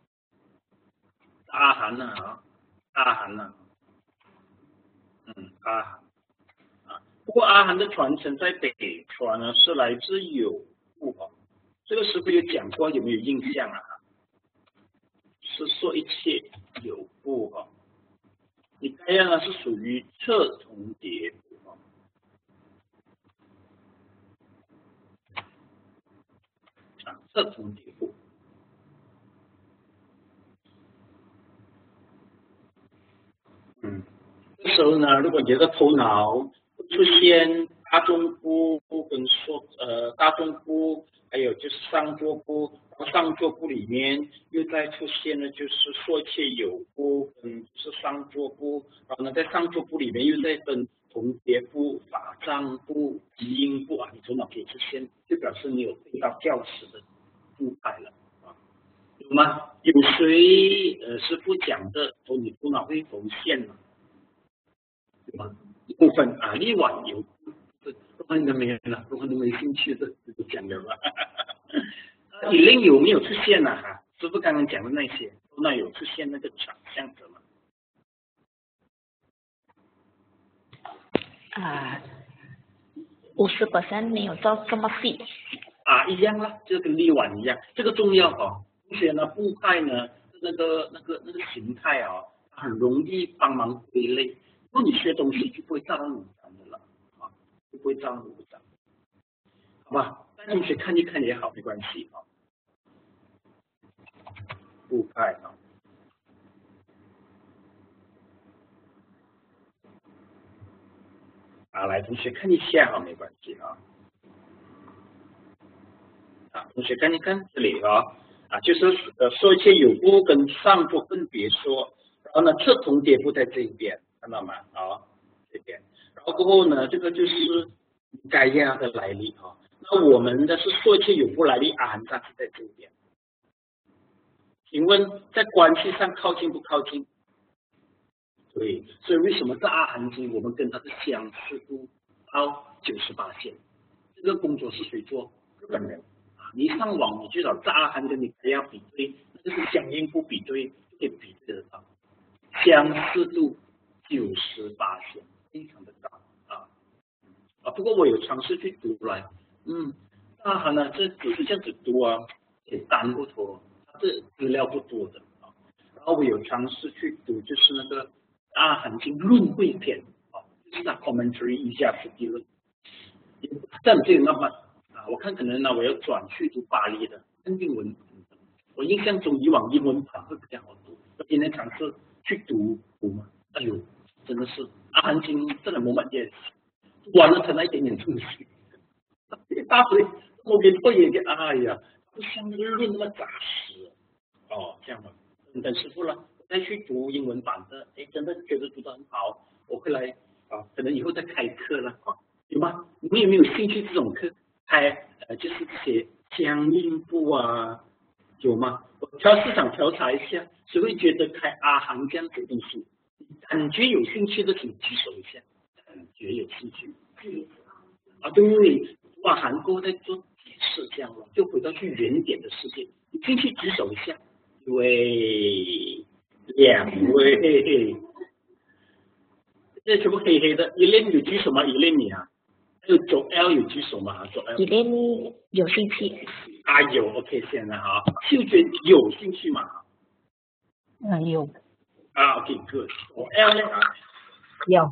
阿含呐啊，阿含呐、啊，嗯，阿含啊。不过阿含的传承在北传呢是来自有部啊，这个师傅有讲过，有没有印象啊？是说一切有部啊，你该亚呢是属于侧重叠部啊，侧重叠部。嗯，这时候呢，如果你的头脑出现大中部跟说呃大中部，还有就是上座部，上座部里面又再出现了就是说一切有部跟就是上座部，然后呢在上座部里面又在分同叠部、法藏部、基因部啊，你头脑可以出现，就表示你有背到教词的部派了啊，有吗？有谁呃师傅讲的，头你头脑会浮现吗？对吧？一部分啊，力挽有，部分都没有了，部分都没兴趣的，就讲了吧。以令有没有出现呢、啊？哈，师傅刚刚讲的那些，那有出现那个长相者吗？ 啊，五十 percent 没有做这么细。 啊，一样啦，就跟力挽一样，这个重要哈、哦。而且呢，部派呢，那个那个那个形态啊、哦，很容易帮忙归类。如果你学东西就不会造成五脏的了啊，就不会造成五脏，好吧？带同学看一看也好，没关系啊。部派啊。 啊，来，同学看一下哈，没关系啊。啊，同学看一看这里啊，啊，就是呃说一切有部跟上部分别说，然后呢，侧重叠部在这一边，看到吗？啊，这边，然后过后呢，这个就是该亚的来历啊。那我们的是说一切有部来历，阿含藏是在这边。请问在关系上靠近不靠近？对，所以为什么在阿含经我们跟它的相似度到九十八线？这个工作是谁做？日本人。你上网，你去找阿含跟你该亚比对，那就是相应不比对，就可以比对得到，相似度九十八线，非常的高啊啊！不过我有尝试去读来，嗯，阿含呢，这只是这样子读啊，也单过头，它这资料不多的啊。然后我有尝试去读，就是那个阿含经论会篇啊，就是它 commentary 一下是理论，但这个那么。我看可能呢，我要转去读巴黎的跟英文。我印象中以往英文版会比较好读，我今天尝试去读读嘛，哎呦，真的是阿含经真的没乜嘢，完了才那一点点东西，一大堆后面会有点，哎呀，不像那个论那么扎实。哦，这样的，等师傅了，再去读英文版的，哎，真的觉得读得很好，我会来啊，可能以后再开课了啊，有吗？你们有没有兴趣这种课？开呃就是这些相应部啊，有吗？我挑市场调查一下，谁会觉得开阿含这样子的东西，感觉有兴趣的请举手一下，感觉有兴趣。啊，对，阿含过在做解释这样了，就回到去原点的世界，你进去举手一下，一位、两位，这全部黑黑的，一类有举手吗？一类你啊？就左 L 有举手吗？左 L。 里面有兴趣。 啊有 ，OK， 现在哈，秀娟有兴趣吗？ 嗯，有。 啊 ，OK，good。左 L 呢？ 有。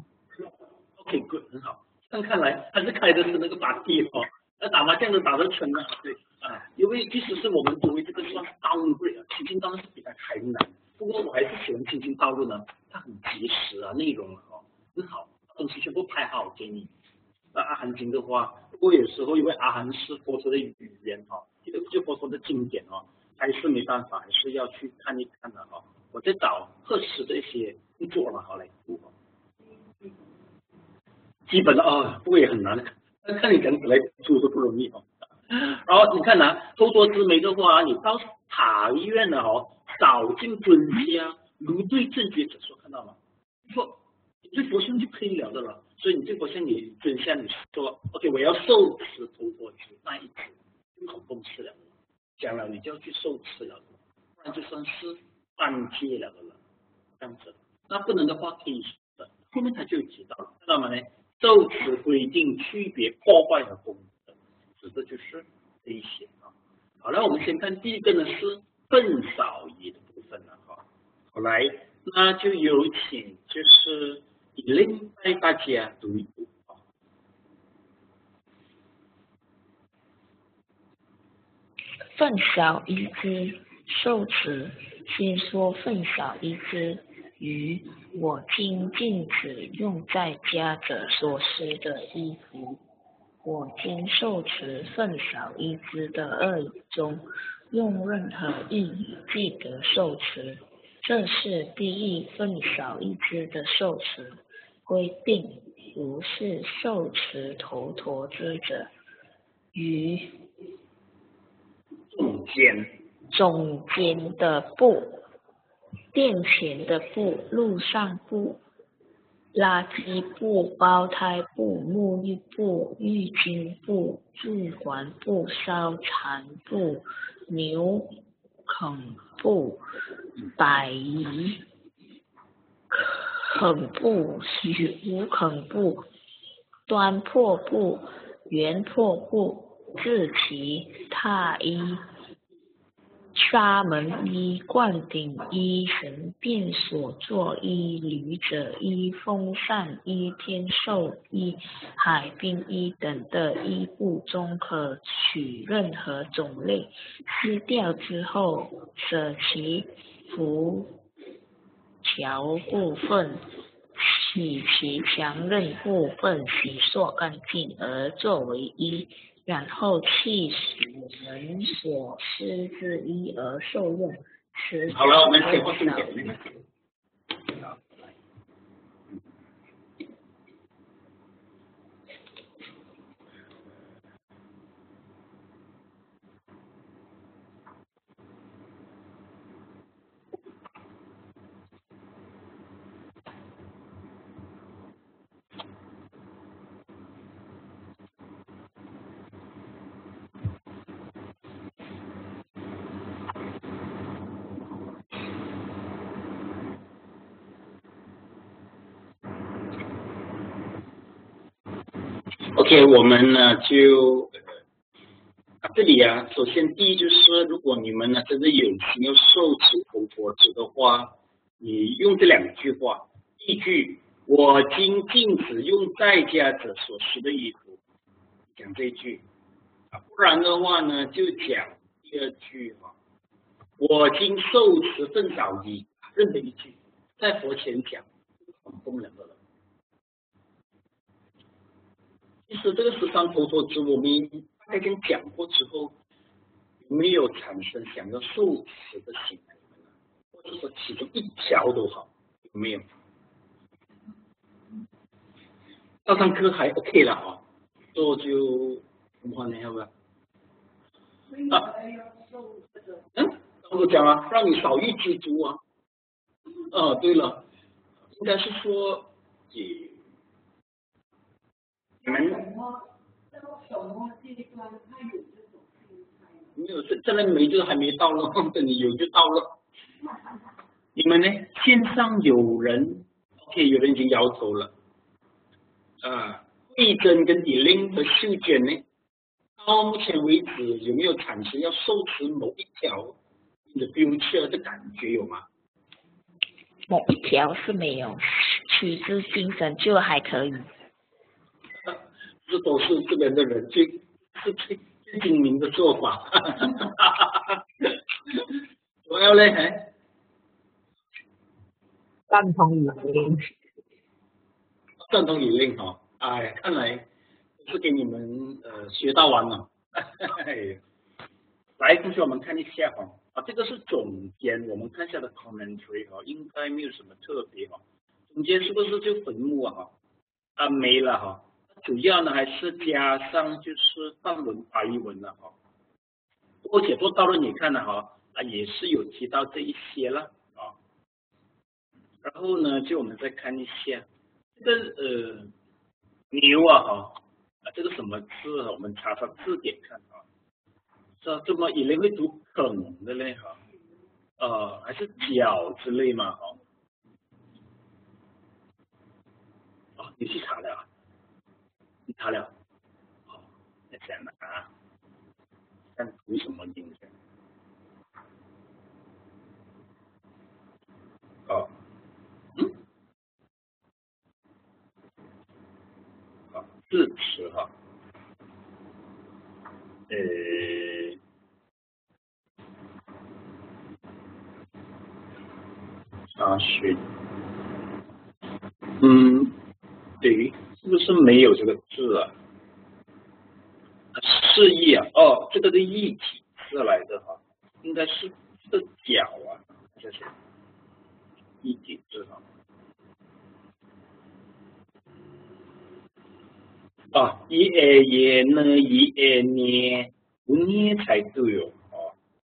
OK，good， 很好。但看来还是开的是那个把地哦，那打麻将都打得成啊，对啊，因为即使是我们读这个算 downgrade 啊，清新当然是比它还难。不过我还是喜欢清新道路呢，它很及时啊，内容啊，哦，很好，东西全部拍好给你。那阿含经的话，不过有时候因为阿含是佛陀的语言哦，这个就佛陀的经典哦，还是没办法，还是要去看一看的哦。我在找合适的一些工作了，好来读哦。基本的哦，不过也很难，看看你这样子来读都不容易哦。然后你看呐、啊，偷多之梅的话，你到塔院了哦，少进尊家，如对正觉者说，看到吗？说你对佛像就可以了的了。所以你对佛像你尊像你说 ，OK， 我要受持头陀持那一支，就好公事了。讲了你就要去受持了，不然就算是半戒了的了，这样子。那不能的话可以的，后面他就有提到，看到吗呢？受持规定区别破坏和功德，指的就是这一些啊。好了，我们先看第一个呢是粪扫仪的部分了哈。好来，那就有请就是。以另带大家读一读啊。 粪扫一支，受持。先说粪扫一支，于我今禁止用在家者所施的衣服。我今受持粪扫一支的二语中，用任何一语即得受持。这是第一粪扫一支的受持规定，如是受持头陀之者，于中间中间的部、殿前的部、路上部、垃圾部、胞胎部、沐浴部、浴巾部、具环部、烧残部、牛垦部、百夷垦部、无垦部、端破部、圆破部、自其踏衣、沙门衣、灌顶衣、神变所作衣、旅者衣、风扇衣、天寿衣、海滨衣等的衣部中，可取任何种类，撕掉之后，舍其服条部分， 取其强韧部分洗刷干净而作为衣，然后弃使人所施之衣而受用。此好了，我们为先后重少点。OK， 我们呢就呃这里啊，首先第一就是，如果你们呢真的有心要受持头陀子的话，你用这两句话，第一句我今禁止用在家者所施的衣服，讲这一句啊，不然的话呢就讲第二句啊，我今受持粪扫衣，任何一句在佛前讲很公认的了。其实这个十三头陀子，我们大概跟讲过之后，有没有产生想要受持的行为呢？或者说其中一条都好，有没有？上上课还 OK 了啊，做就怎么呢？要不要？啊，嗯，我讲啊，让你少欲知足啊。哦，对了，应该是说也。你们没有，现在没就还没到了，等你有就到了。你们呢？线上有人 ，OK， 有人已经摇头了。啊，慧珍跟李玲和秀娟呢？到目前为止有没有产生要受持某一条你的 future 的感觉有吗？ 某一条是没有，取之精神就还可以。 这都是这边的人最是最最精明的做法。主要呢，还赞同以令， 赞同以令哈，哎，看来是给你们呃学到完了。来，同学我们看一下哈，啊，这个是总监，我们看一下的 commentary 哈，应该没有什么特别哈。总监是不是就坟墓啊？啊，没了哈。主要呢还是加上就是梵文法语文了哈，不过写作道论你看了哈啊也是有提到这一些了啊，然后呢就我们再看一下这个呃牛啊哈啊这个什么字啊，我们查查字典看啊，这这么以类会读梗的嘞哈，呃还是脚之类嘛哈，啊你去查了啊？查了，好，那想了啊，看读什么音先。哦，嗯，好，字词哈，呃，查询，嗯，对，是不是没有这个字啊？示意啊，哦，这个是异体字来的哈，应该是这个脚啊，这是异体字哈。啊，一 a 也呢，一 a 呢，不捏才对哦。哦，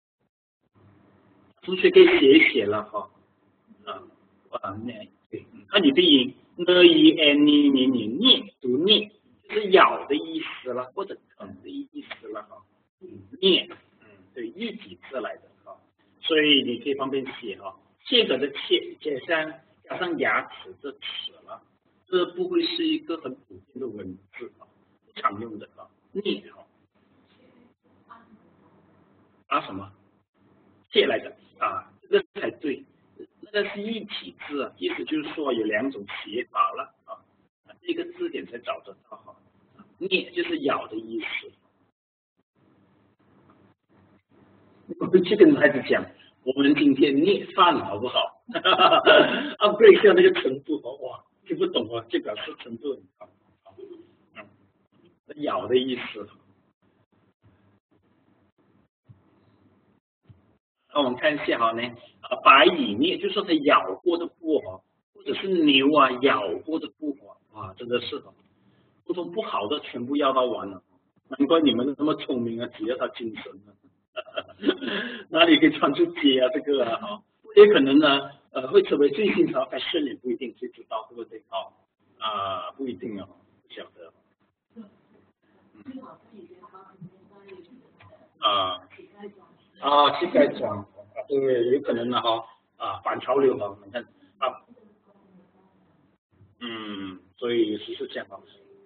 同学可以写一写了哈。啊，啊，那对，那你的音呢一 a 呢呢呢捏读捏，就是咬的意思了，或者啃的意思了哈。捏，嗯，对，异体字来的哈，所以你可以方便写哈。切割的切，加上加上牙齿这齿了。这不会是一个很普遍的文字啊，不常用的啊，念哈啊什么借来的啊，这个才对，那个是异体字啊，意思就是说有两种写法了啊，这个字典才找得到哈，念就是咬的意思。我们去跟孩子讲，我们今天捏饭好不好？upgrade 一下那个程度，哇，就听不懂啊，就表示程度很高。嗯，咬的意思。那我们看一下哈呢，呃，白蚁呢，就是说它咬过的部哈，或者是牛啊咬过的部哈，哇，真的是沟通不好的全部要到完了，难怪你们那么聪明啊，只要他精神啊，哪里可以传出街啊这个啊哈，也可能呢，呃，会成为最新潮 fashion 也不一定，谁知道对不对啊？啊，不一定啊，不晓得。嗯、啊啊，去改装，对，有可能的哈，啊，反潮流哈，你看啊，嗯，所以是是这样哈。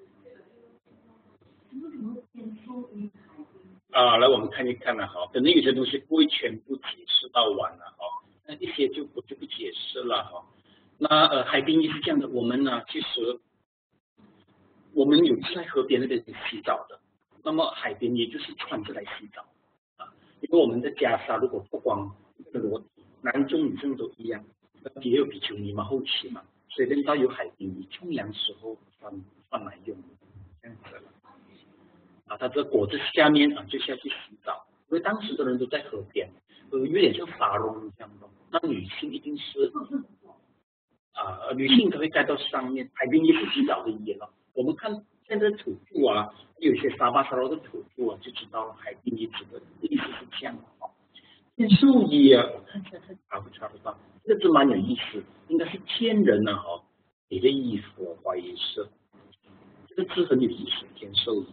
啊，来我们看一看了哈，可能有些东西不会全部解释到完了哈，那一些就我就不解释了哈。那呃，海滨也是这样的，我们呢，其实我们有在河边那边洗澡的，那么海边也就是穿着来洗澡啊，因为我们的袈裟如果不光裸体，男生女生都一样，也有比丘尼嘛，后期嘛，所以人家有海滨衣，冲凉时候穿穿来用，这样子了。啊，它这果子下面啊就下去洗澡，因为当时的人都在河边，呃，有点像沙龙这样的。那女性一定是啊，女性可会盖到上面，海边也是洗澡的衣了。我们看现在土著啊，有些沙巴沙捞的土著啊，就知道了海滨衣指的意思是这样的啊。天寿衣啊，我看起来查不查得到，这个字蛮有意思，应该是天人啊哈，你的衣服我怀疑是，这个字很有意思，天寿衣。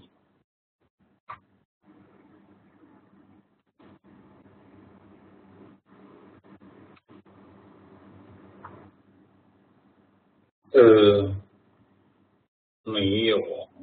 呃，没有，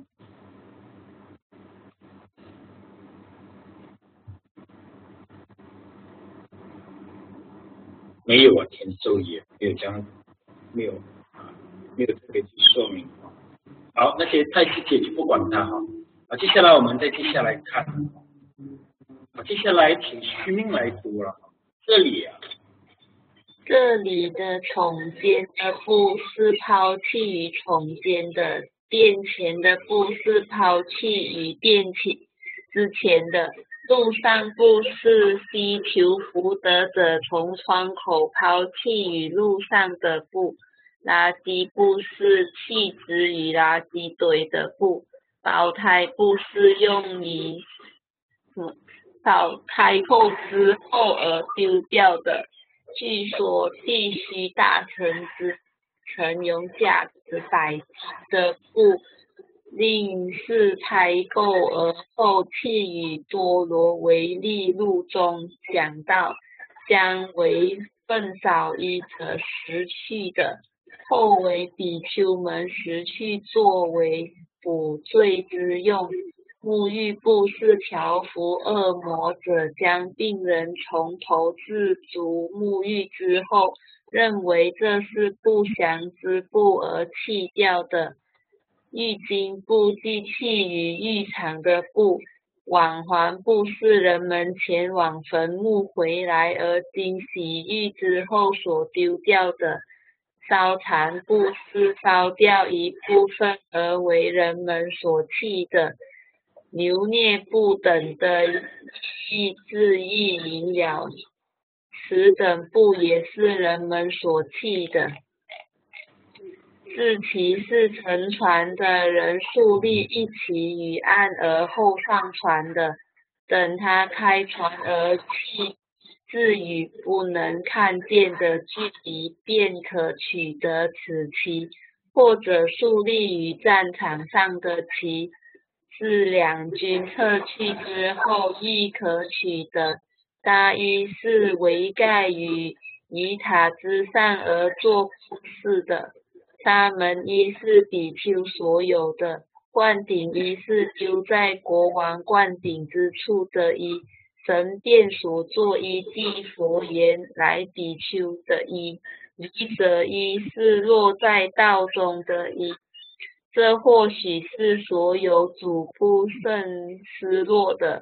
没有啊，天寿也没有这样，没有啊，没有特别去说明。好，那些太细节就不管它哈。啊，接下来我们再接下来看，啊，接下来请虚命来读了。这里啊， 这里的重间的部是抛弃于重间的，殿前的部是抛弃于殿前之前的，路上部是希求福德者从窗口抛弃于路上的部，垃圾部是弃置于垃圾堆的部，胞胎部是用于嗯胞胎后之后而丢掉的。据说必须大成之曾用价值百的布，令是胎垢而后弃于多罗维利路中，讲到将为粪扫衣者拾去的，后为比丘们拾去作为补罪之用。沐浴布是调伏恶魔者将病人从头至足沐浴之后，认为这是不祥之布而弃掉的。浴巾布即弃于浴场的布，往还布是人们前往坟墓回来而经洗浴之后所丢掉的。烧残布是烧掉一部分而为人们所弃的。牛镊布等的意字义明了，此等布也是人们所弃的。自其是乘船的人竖立一起于岸而后上船的，等他开船而弃至于不能看见的距离，便可取得此旗，或者竖立于战场上的旗。自两军撤去之后亦可取得，大约是围盖于鱼塔之上而作布饰的，它们亦是比丘所有的。灌顶衣是丢在国王灌顶之处的衣，神殿所作衣即佛言来比丘的衣，离者衣是落在道中的衣。这或许是所有主部甚失落的，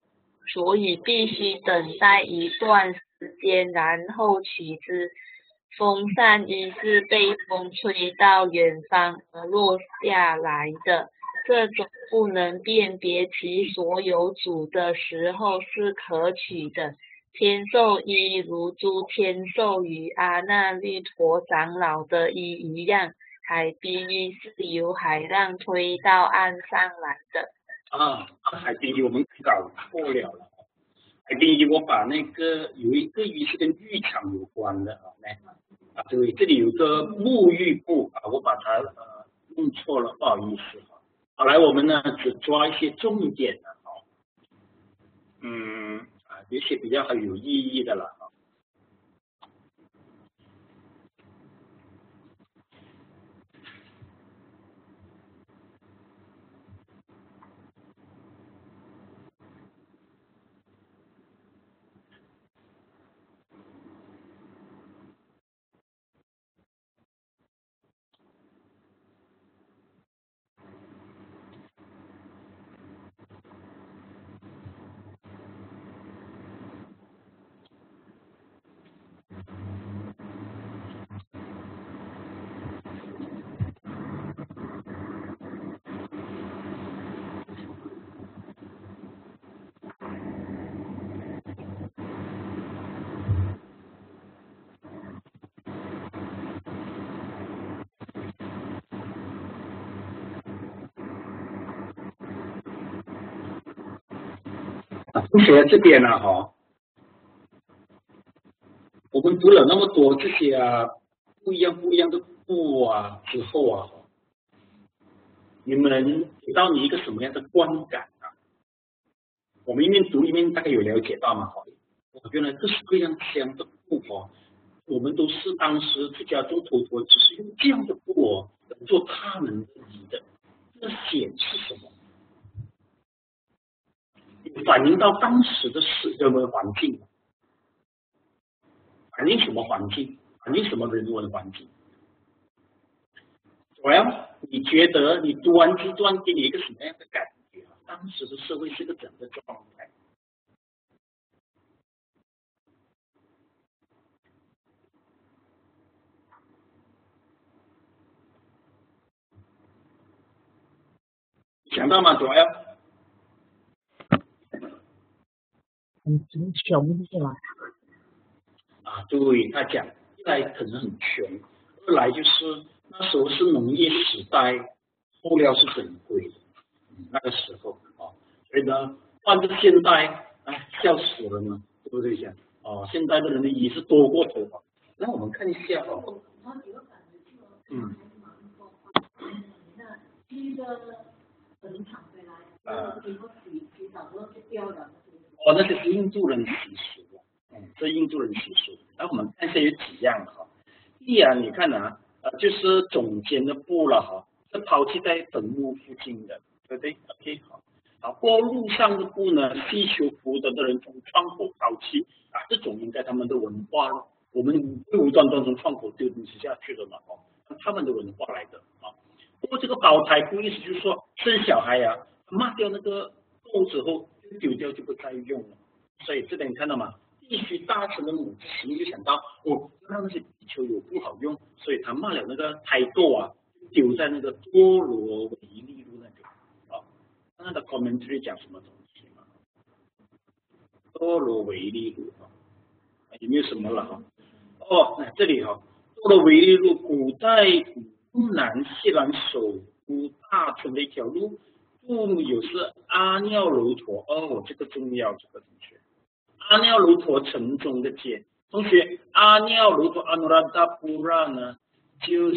所以必须等待一段时间然后取之。 风扇于是被风吹到远方而落下来的。这种不能辨别其所有主的时候是可取的。天寿衣如诸天寿与阿那律陀长老的衣一样，海滨衣是由海浪推到岸上来的。 啊，海滨衣我们搞错了了。海滨衣我把那个有一个衣是跟浴场有关的啊，来啊，对，这里有个沐浴布啊，我把它呃弄错了，不好意思哈。好，来我们呢只抓一些重点的啊，嗯啊，有些比较很有意义的了啊。同学这边呢哈，我们读了那么多这些啊不一样不一样的部啊之后啊，你们给到你一个什么样的观感啊？我们一面读一面大概有了解到嘛？哈，我觉得各式各样这样的部哦，我们都是当时出家中头陀只是用这样的部哦做他们自己的，这显示什么？反映到当时的世人文环境，反映什么环境？反映什么人文环境？主要你觉得你读完这段给你一个什么样的感觉啊？当时的社会是个怎样的状态？想到吗？主要很贫穷是吧？ 啊，对他讲，一来可能很穷，二来就是那时候是农业时代，布料是很贵的，嗯、那个时候啊，所以呢，换到现代，哎，笑死了呢，对不对？讲哦，现代的人的衣是多过头发。那我们看一下哦，嗯，啊，哦，那个是印度人习俗。嗯，这印度人习俗。然后我们看一下有几样哈。第一啊，你看啊，呃，就是总监的布了哈，是抛弃在坟墓附近的，对不对 ？OK， 好。好，过路上的布呢，需求福德的人从窗口抛弃啊，这种应该他们的文化了。我们无无端端从窗口丢东西下去的嘛，哦，他们的文化来的啊。不过这个保胎布意思就是说，生小孩呀、啊，骂掉那个布之后就丢掉就不再用了。所以这点你看到吗？必须大臣的母亲就想到，哦，让那些地球有不好用，所以他骂了那个胎垢啊，丢在那个多罗维利路那边。啊，那的 commentary 讲什么东西嘛？多罗维利路啊，有没有什么了哈？哦，那这里哈，多罗维利路，古代东南西南首都大村的一条路，父母有是阿耨罗陀。哦，这个重要，这个同学。阿耨罗陀城中的街，同学，阿耨罗陀阿努拉达布拉呢，就是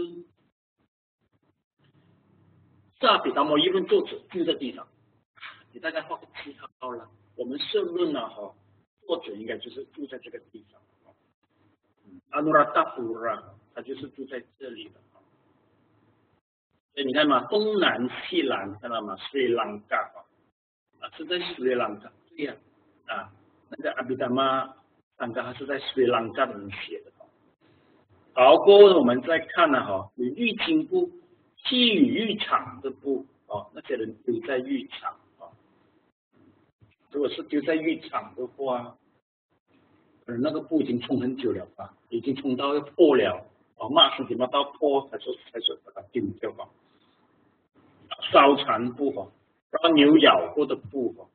萨比达摩议论作者住的地方。你大概画个记号了。我们社论呢，哈，作者应该就是住在这个地方。阿努拉达布拉，他就是住在这里的。所以你看嘛，东南西南，看到吗？斯里兰卡啊，是在斯里兰卡，对呀，啊。那个阿比达玛三个还是在斯里兰卡的人写的。好，过后我们再看呢，哈，有浴巾布、寄予浴场的布，哦，那些人丢在浴场啊。如果是丢在浴场的话， 可能那个布已经冲很久了吧，已经冲到要破了，哦，马上怎么到破才说才说把它丢掉吧。烧残布哈，然后牛咬过的布哈，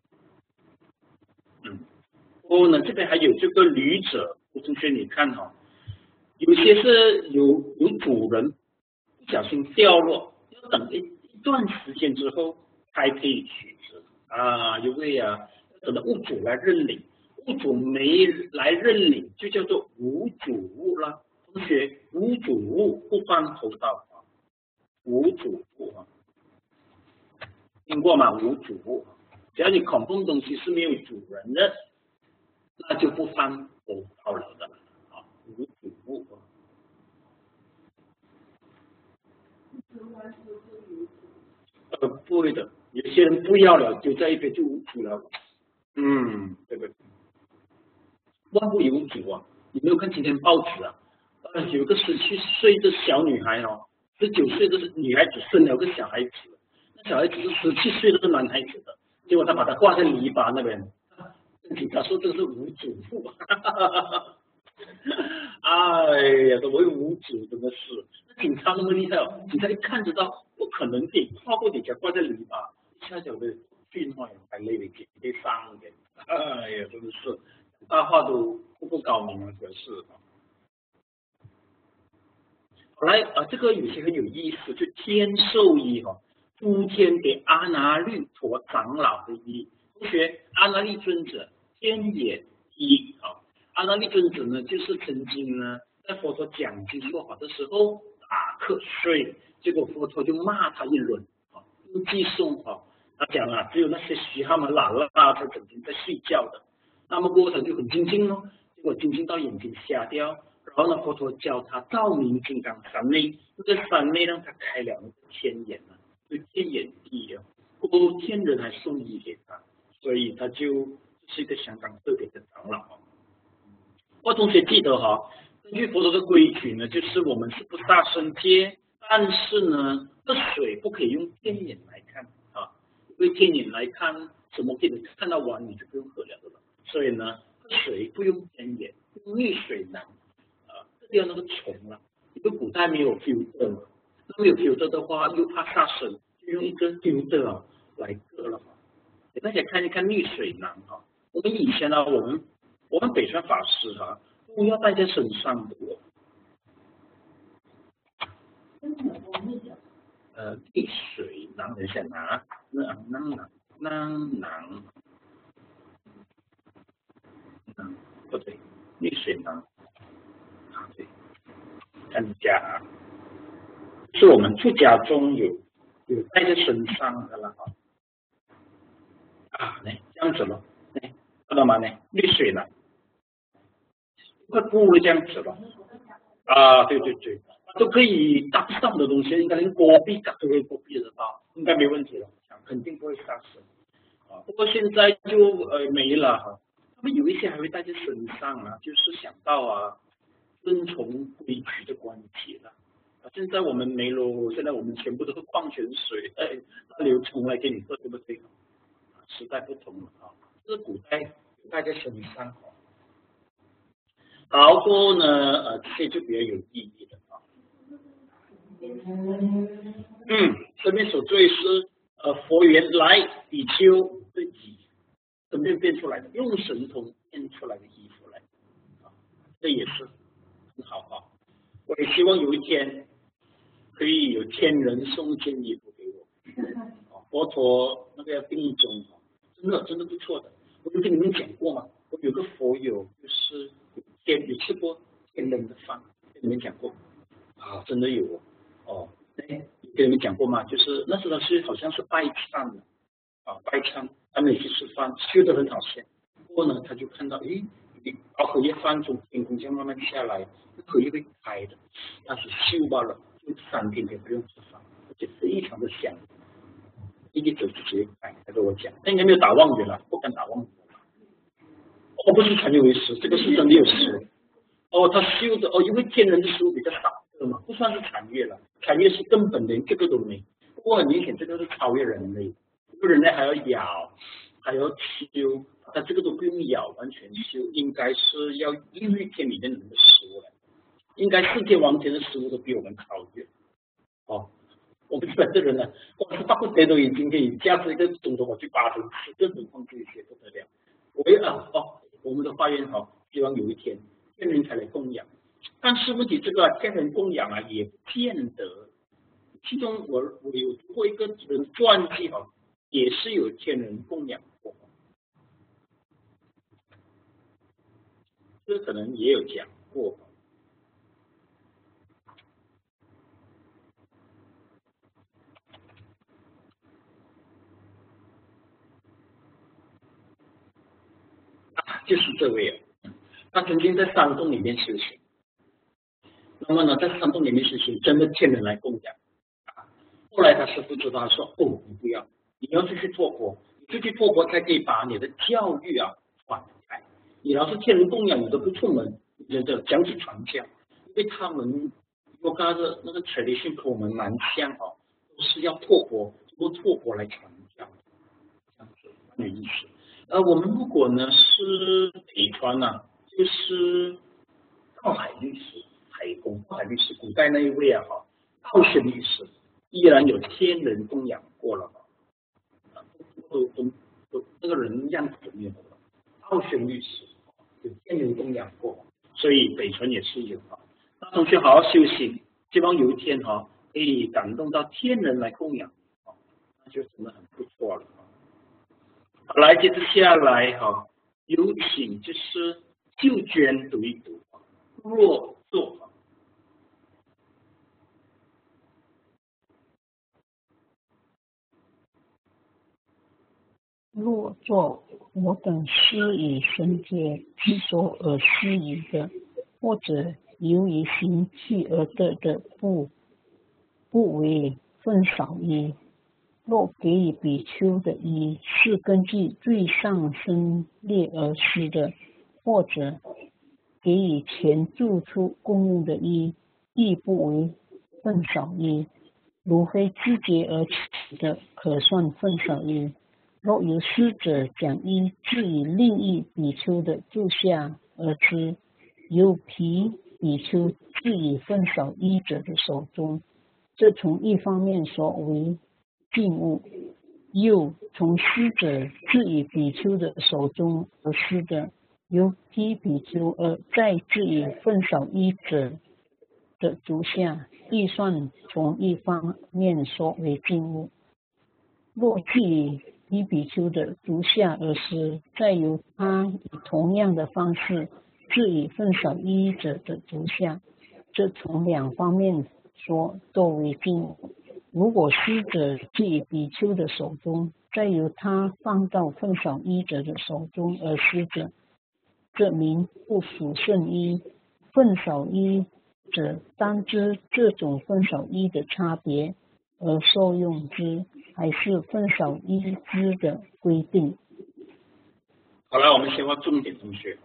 嗯，然后呢这边还有这个驴者，同学你看哈，有些是有有主人不小心掉落，要等一一段时间之后才可以取之啊，因为啊等到物主来认领。物主没来认领，就叫做无主物了。同学，无主物不翻头道啊，无主物啊，听过吗？无主物，只要你恐怖东西是没有主人的，那就不翻头道了的啊，无主物啊。呃，不会的，有些人不要了，丢在一边就无主了。嗯，对不对？万物有主啊！你没有看今天报纸啊？呃，有个十七岁的小女孩哦，十九岁的女孩子生了个小孩子，那小孩子是十七岁的男孩子的，结果他把他挂在篱笆那边，警察说这是无主妇，哎呀，怎么会无主？真的是，那警察那么厉害哦，警察一看得到，不可能给跨过你家挂在篱笆，一下脚的训话还累得给给伤的，哎呀，真的是。大话都不够高明了，可是。后来啊，这个有些很有意思，就天授衣哈，诸天给阿那律陀长老的衣。同学，阿那律尊者天眼衣啊，阿那律尊者呢，就是曾经呢在佛陀讲经说法的时候打瞌睡，结果佛陀就骂他一轮啊，不寄送啊，他讲啊，只有那些虚哈们懒啦，他整天在睡觉的。那么过程就很精进哦，结果精进到眼睛瞎掉，然后呢，佛陀教他照明金刚三昧，这个三昧让他开了那个天眼了，就天眼地啊，不过天人还送衣给他，所以他就是一个相当特别的长老。我同学记得哈，根据佛陀的规矩呢，就是我们是不杀生戒，但是呢，这水不可以用天眼来看啊，因为天眼来看，什么可以看到完你就不用喝了的了。所以呢，水不用天眼，用滤水囊啊，这掉那个虫了。因为古代没有 filter 嘛，那没有 filter 的话，又怕杀生，就用一个 filter 啊来割了嘛。给大家看一看滤水囊哈，我们以前呢、啊，我们我们北川法师哈、啊，都要带在身上的哦。呃，滤水囊，等一下拿，那那囊那囊。不对，滤水囊啊，对，看一下啊，是我们出家中有有带在身上的了啊，啊，来这样子咯，来看到吗？呢，滤水囊，快布了这样子了，啊，对对对，都可以搭上的东西，应该连锅壁都可以锅壁得到，应该没问题了，肯定不会杀生啊。不过现在就呃没了哈。他们有一些还会带在身上啊，就是想到啊，遵从规矩的关系了。啊，现在我们没了，现在我们全部都是矿泉水，哎，那流冲来给你喝，对不对？啊，时代不同了啊，这是古代带在身上。好多呢，呃，这些就比较有意义的啊。嗯，这边所对是呃佛缘来比丘自己。身边变出来的，用神通变出来的衣服来，啊，这也是很好啊。我也希望有一天可以有天人送件衣服给我。啊，佛陀那个定中啊，真的真的不错的。我有跟你们讲过吗？我有个佛友就是天有吃过天人的饭，跟你们讲过啊，真的有哦。哎，跟你们讲过吗？就是那时候是好像是拜忏的。啊，拜忏，他们也去吃饭，修得很好吃。不过呢，他就看到，诶，把荷叶翻从天空这样慢慢下来，荷叶会开的，但是修罢了，就三天也不用吃饭，而且非常的香。一直走就直接开，他跟我讲，他应该没有打妄语了，不敢打妄语。哦，不是禅悦为师，这个是真的有师。哦，他修的哦，因为天人的食物比较少，对吗？不算是禅悦了，禅悦是根本连这个都没。不过很明显，这个是超越人类。人类还要咬， 还要修，他这个都不用咬，完全修，应该是要异于天理的人的食物了。应该世界王天的食物都比我们超越。哦，我们一般的人呢，光是大不得都已经可以架子一个钟头我去八分吃，更何况这些不得了。我也啊哦，我们的发愿好，希望有一天天人才来供养。但是问题这个天人供养啊，也不见得。其中我我有读过一个人传记哈，也是有天人供养过，这可能也有讲过。啊，就是这位啊，他曾经在山洞里面修行，那么呢，在山洞里面修行，真的天人来供养。后来他师父知道说，哦，你不要，你要出去托钵，你出去托钵才可以把你的教育啊传开。你要是天人供养，你都不出门，你就讲起传教，因为他们我刚才的那个 tradition 和我们蛮像哦，都是要托钵，通过托钵来传教，这样子蛮有意思。呃，我们如果呢是北川啊，就是道海律师，海公道海律师，古代那一位啊哈，道玄律师。依然有天人供养过了，都都都那个人样子没有了。道玄律师有天人供养过，所以北川也是有啊。那同学好好修行，希望有一天哈可以感动到天人来供养，那就真的很不错了。好，来接着下来哈，有请就是秀娟读一读若作。 若作我等施以神界之所而施以的，或者由于行气而得的不不为分少一。若给予比丘的一，是根据最上生列而施的，或者给予前住出供用的一，亦不为分少一。如非知觉而起的，可算分少一。若有施者将一置以另一比丘的住下而知，由彼比丘置以分少一者的手中，这从一方面说为禁物，又从施者置以比丘的手中而施的，由彼比丘而再置以分少一者的足下，亦算从一方面说为禁物。若置以以比丘的足下而施，再由他以同样的方式置以分少一者的足下，这从两方面说都为禁物。如果施者置以比丘的手中，再由他放到分少一者的手中而施者，这名不属圣一。分少一者当知这种分少一的差别而受用之，还是分少一之的规定。 好了，我们先画重点同学。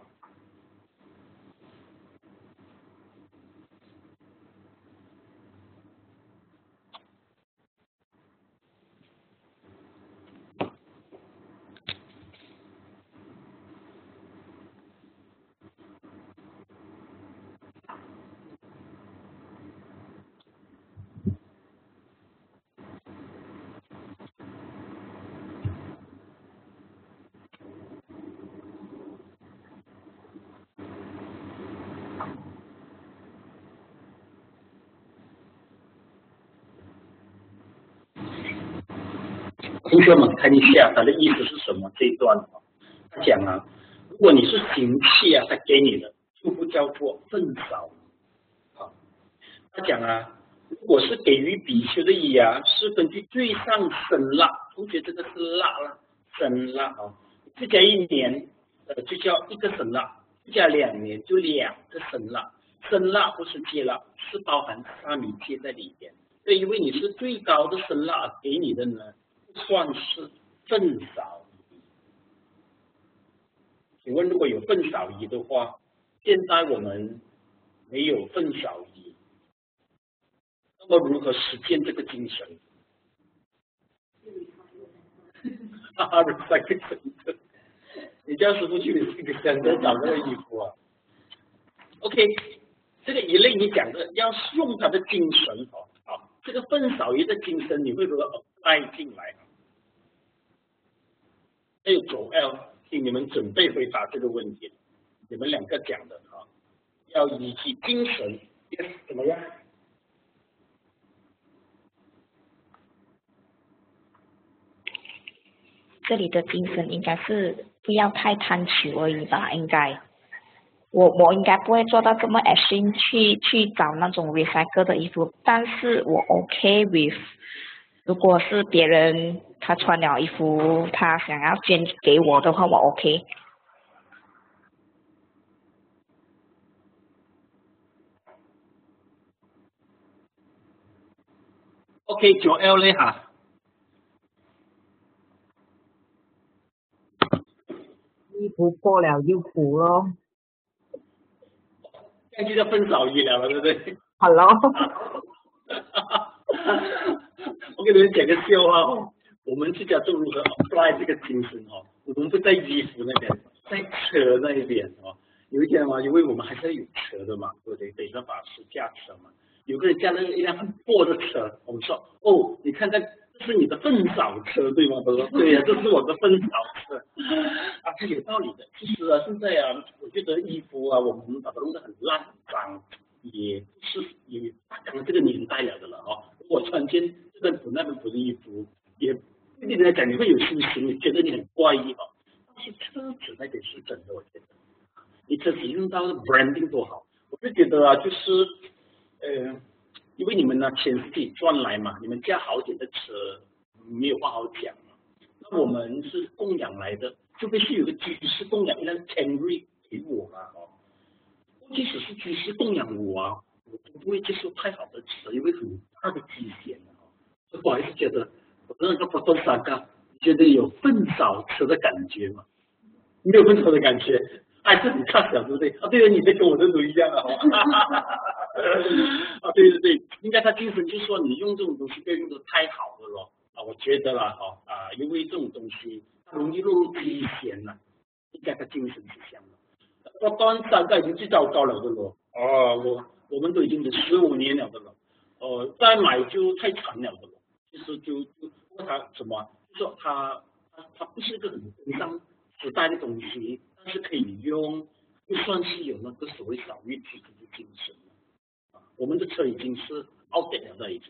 同学们看一下他的意思是什么？这一段他讲啊，如果你是行气啊，他给你的就不叫做分少。好，他讲啊，如果是给予比丘的一啊，是根据最上生蜡，同学这个是蜡了，生蜡啊，再加一年呃就叫一个生蜡，再加两年就两个生蜡，生蜡不是戒蜡，是包含沙弥戒在里边。所以因为你是最高的生蜡给你的呢，算是分少一。请问如果有分少一的话，现在我们没有分少一，那么如何实践这个精神？ 哈哈 recycle center， 你叫师傅去 recycle center 找那个衣服啊。OK， 这个一类你讲的要用他的精神哦，好，这个份少于的精神你会如何 apply 进来？还有九 L， 请你们准备回答这个问题，你们两个讲的啊，要以其精神 ，yes 怎么样？ 这里的精神应该是不要太贪求而已吧，应该。我我应该不会做到这么 extreme 去去找那种 recycle 的衣服，但是我 OK with， 如果是别人他穿了衣服，他想要捐给我的话，我 OK。 OK， 九 L 嘞哈。 衣服破了就补咯。 这样就叫分少一了了，对不对 ？Hello。 我给你们讲个笑话哦，我们去家做如何 apply 这个精神哦，我们不在衣服那边，在车那一边哦。有一天嘛，因为我们还是要有车的嘛，对不对？北上法师驾车嘛，有个人驾了一辆很破的车，我们说哦，你看看。这是你的粪扫车对吗？他说对呀、啊，这是我的粪扫车啊，是有道理的。其实啊，现在啊，我觉得衣服啊，我们把它弄得很烂很脏，也是也大概这个年代了的了哦。我穿件这边补那边补的衣服，也对你来讲你会有信心，你觉得你很怪异哦。但是车子那点是真的，我觉得，你车子用到 branding 多好，我就觉得啊，就是呃。因为你们呢钱是自己赚来嘛，你们驾好点的车没有话好讲嘛。那我们是供养来的，就必须有个居士供养一辆 Camry 给我嘛哦。即使是居士供养我啊，我都不会接受太好的车，因为很大的极限哦。所以我还是觉得我那个 Photo Saga 觉得有粪扫车的感觉嘛，没有粪扫的感觉，还是很差小，对不对？啊，对了，你在跟我的都一样啊。啊，对对对，应该他精神就是说，你用这种东西不要用的太好了咯。啊，我觉得啦，哈啊，因为这种东西它容易落入危险了，应该他精神是这样的。那当然三个已经最糟糕了的咯。哦，我我们都已经是十五年了的了。呃，再买就太惨了的了。其实就就它什么，就说它它它不是一个很跟上时代的东西，但是可以用，就算是有那个所谓少欲知足的精神。我们的车已经是 outdated 了，已经。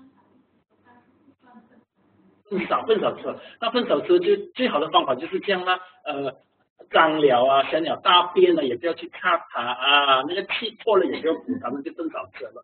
粪扫粪扫车，那粪扫车就最好的方法就是这样啦，呃，脏了啊，小鸟大便了也不要去擦它啊，那个气破了也不要补它，那就粪扫车了。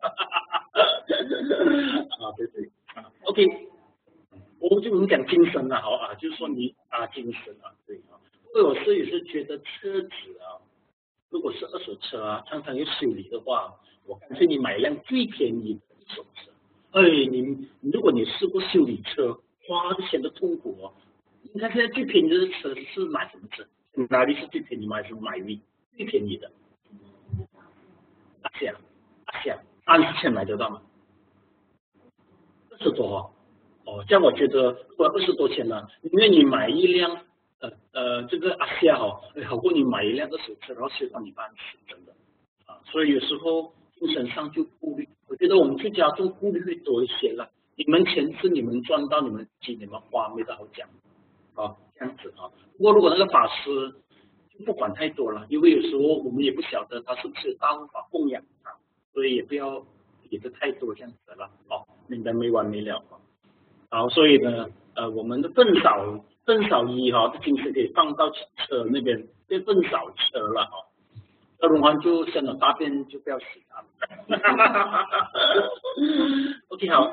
啊，对对啊 ，OK， 我们就我们讲精神了，好啊，就是说你啊精神啊，对啊，不过有时也是觉得车子啊，如果是二手车啊，常常有修理的话。我干脆你买一辆最便宜的一手车，哎，你如果你试过修理车，花的钱的痛苦哦。你看现在最便宜的车是买什么车？哪里是最便宜？买什么买 V 最便宜的？阿夏，阿夏，三十千买得到吗？二十多哦，哦，这样我觉得如果二十多钱呢，因为你买一辆呃呃这个阿夏哦，好过你买一辆二手车，然后修到你半死，真的啊，所以有时候。精神上就顾虑，我觉得我们去家中顾虑会多一些了。你们钱是你们赚到，你们自己你们花，没得好讲啊，这样子啊。不过如果那个法师就不管太多了，因为有时候我们也不晓得他是不是大护法供养他，所以也不要给的太多这样子了，哦，免得没完没了啊。好，所以呢，呃，我们的粪扫粪扫衣哈，这精神可以放到车那边，变粪扫车了哈。那龙环就生了大便就不要洗它了。OK 好。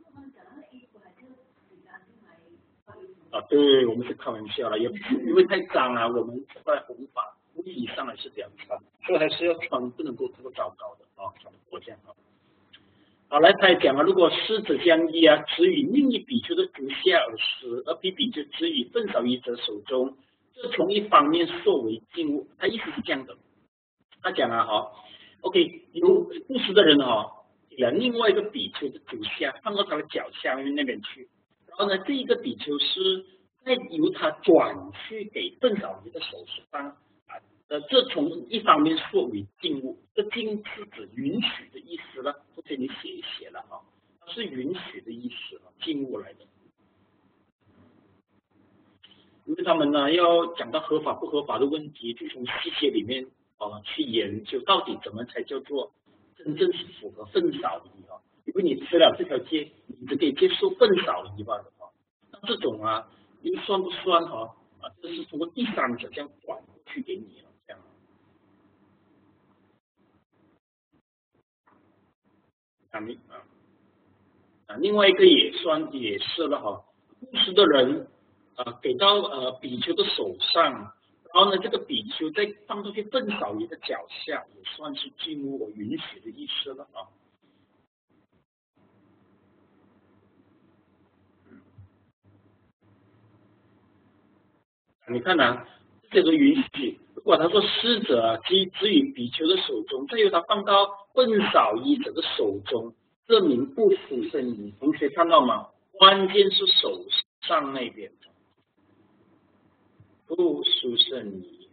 啊，对，我们是开玩笑了，也因为太脏了，我们在弘法无意义上还是这样穿，所以还是要穿，不能够这么糟糕的啊，穿我这样啊。好，来他讲啊，如果师者将衣啊，只与另一比丘的足下而施，而彼比丘只与粪扫衣者手中，这从一方面作为禁物，他意思是这样的。他讲啊，哈 ，OK， 有布施的人哈，把另外一个比丘的足下放到他的脚下面那边去，然后呢，这一个比丘是再由他转去给邓小怡的手上啊，呃，这从一方面说为禁物，这禁是指允许的意思了，或者你写一写了哈，它是允许的意思了，禁物来的。因为他们呢要讲到合法不合法的问题，就从细节里面啊去研究到底怎么才叫做真正是符合份少仪啊。因为你吃了这条街，你只可以接受份少仪罢了啊。那这种啊，又算不算哈啊？这是通过第三者这样转过去给你了，这样。啊，你啊啊，另外一个也算也是了哈，故事的人。呃，给到呃比丘的手上，然后呢，这个比丘再放到去邓小怡的脚下，也算是进入我允许的意思了啊。你看啊，这个允许，如果他说施者给之于比丘的手中，再由他放到邓小怡者的手中，证明不属圣仪。同学看到吗？关键是手上那边。不属圣仪，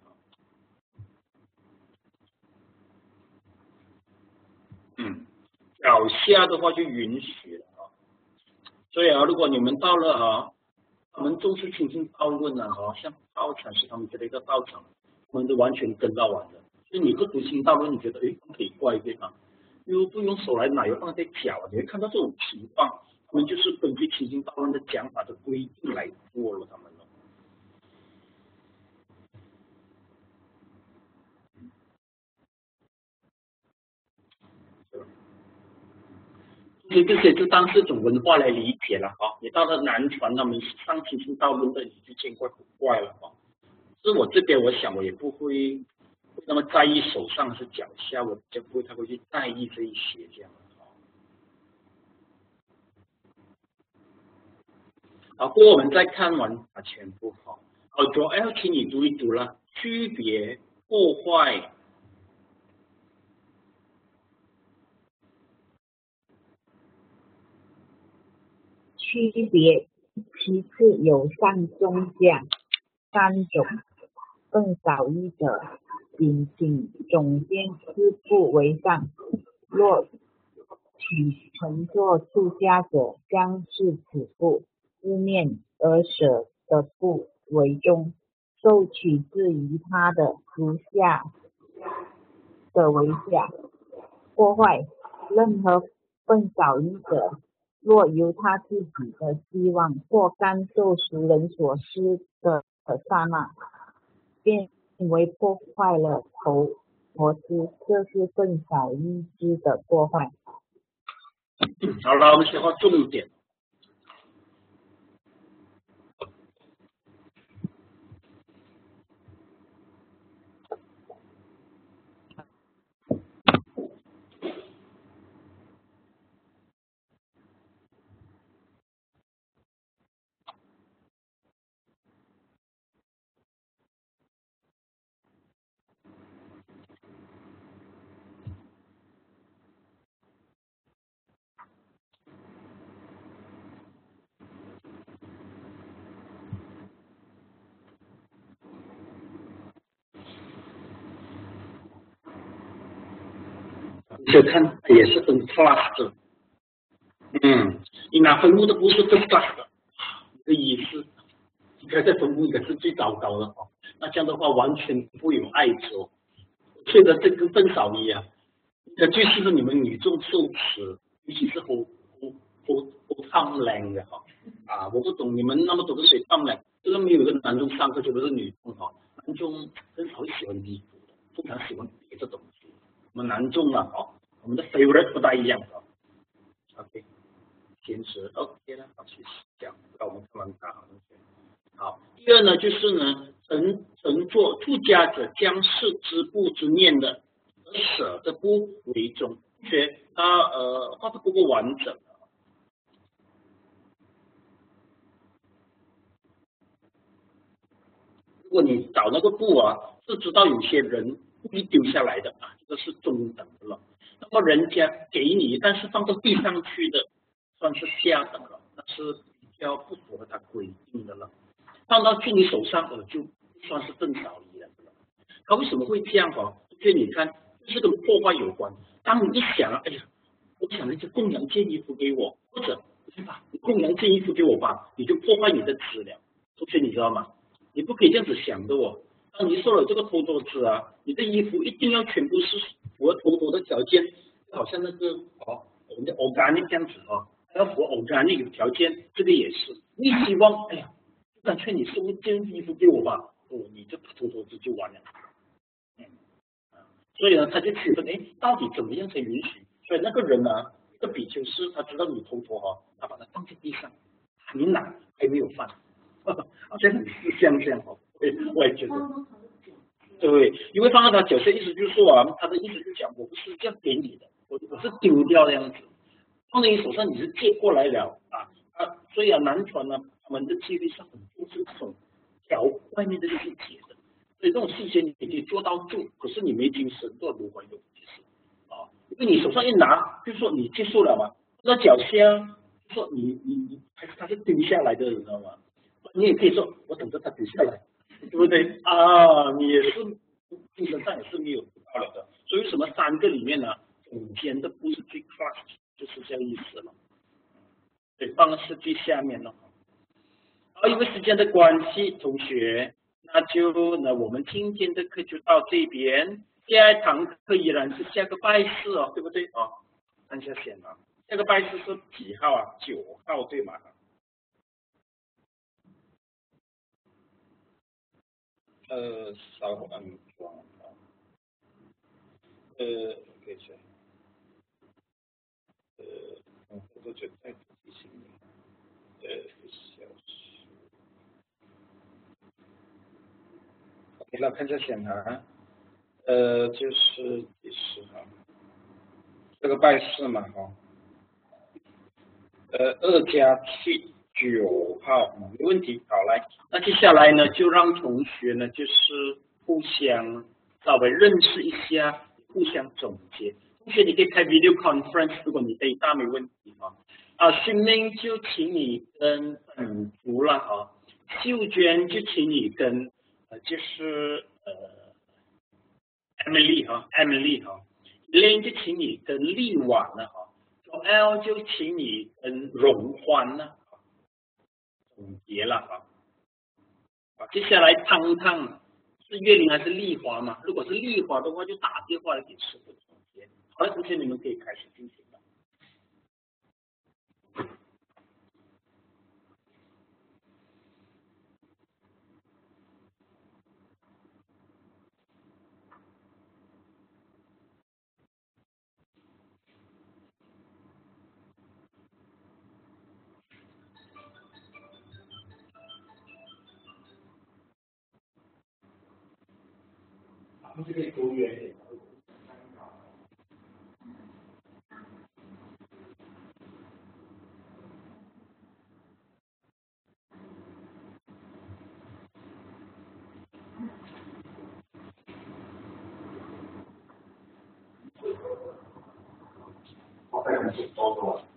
嗯，脚下的话就允许了啊。所以啊，如果你们到了啊，他们重视清净道论呢，哈，像道场是他们这的一个道场，他们都完全跟到完的。所以你不读清道论，你觉得诶很奇怪对吧？又不用手来拿，又放在脚，你会看到这种情况，他们就是根据清净道论的讲法的规定来做了他们。所以这些就当是一种文化来理解了哈。你到了南传，他们上清净道论的，你就见怪不怪了哈。是我这边，我想我也不会那么在意手上是脚下，我就不会太会去在意这一些这样。好，过后我们再看完啊全部哈。好，主要请你读一读了，区别破坏。 区别，其次有上中下三种，更少一者，仅请总监师部为上。若取乘坐出家者，将视此部字面而舍的部为中，受取自于他的如下的为下。破坏，任何更少一者，若由他自己的希望或甘受俗人所施的刹那，便为破坏了头陀师，这是更少一支的破坏。 好了，我们先画重点。这看也是分 class 的，嗯，你拿分目的不是 first class 的，的意思，你看这分目应该是最糟糕的哦。那这样的话完全不会有爱着，所以呢，这个更少一啊，那最适合你们女众受持，尤其是好好好好烫冷的哈啊！我不懂你们那么多个水烫冷，这个没有一个男众上课，就不是女众哈，男众很少喜欢衣服的，通常喜欢别的东西。我们男众啊，哦。我们的 favorite 不大一样的 ，OK， 坚持 OK 了，好，去讲，让我们看完它。好，第二呢，就是呢，乘乘坐出家者将视之部之念的，而舍的部为中，学它呃画的不够完整。如果你找那个部啊，是知道有些人故意丢下来的啊，这个是中等的了。那么人家给你，但是放到地上去的，算是下等了，那是比较不符合他规定的了。 放到去你手上，呃，就算是更少一样。他为什么会这样哦？所以你看，这跟破坏有关。当你一想，哎呀，我想那些供养件衣服给我，或者对吧？你供养件衣服给我吧，你就破坏你的资粮。同学，你知道吗？你不可以这样子想的哦。当你受了这个偷偷制啊，你的衣服一定要全部是符合偷偷的条件，好像那个哦，我们的 organic 这样子哦，要符合 organic 的条件，这个也是。你希望，哎呀，干脆你送一件衣服给我吧，哦，你这偷偷制就完了。嗯，所以呢，他就区分，哎，到底怎么样才允许？所以那个人呢，这个比丘是他知道你偷偷哈，他把它放在地上，你拿还没有放，好像很识相这样哦。对，我也觉得，对，因为放在他脚下，意思就是说啊，他的意思就是讲，我不是这样给你的，我我是丢掉这样子，放在你手上你是借过来了啊啊，所以啊，南传呢，他们的戒律是很重视这种调外面的细节的，所以这种细节你可以做到住，可是你没精神做如何有其实啊，因为你手上一拿，就说你接受了嘛，那脚下就说你你你还是他是丢下来的，你知道吗？你也可以说，我等着他丢下来。对不对啊？你也是精神上也是没有到了的，所以为什么三个里面呢，中间的不是最 class， 就是这样意思了。对，放的是最下面了。好，因为时间的关系，同学，那就那我们今天的课就到这边，下一堂课依然是下个拜四哦，对不对啊？按下线啊，下个拜四是几号啊？九号对吗？呃，稍后安装啊，呃，可以选，呃，嗯，或者再提醒你，呃，一小时。OK，那看一下显卡，呃，就是第十号，这个拜四嘛，哈，呃，二加七九号，嗯，没问题，好来，那接下来呢，就让同学呢，就是互相稍微认识一下，互相总结。同学，你可以开 video conference， 如果你对大没问题哈。啊，新明就请你跟本福了哈，秀娟就请你跟呃就是呃 Emily 哈 Emily 哈 ，Lin 就请你跟丽婉了哈 ，Joel 就请你跟荣欢了，总结了哈。好，接下来汤汤是月玲还是丽华嘛？如果是丽华的话，就打电话来给师傅总结。好了，同学你们可以开始进行了。这个读远点。好，再看多多。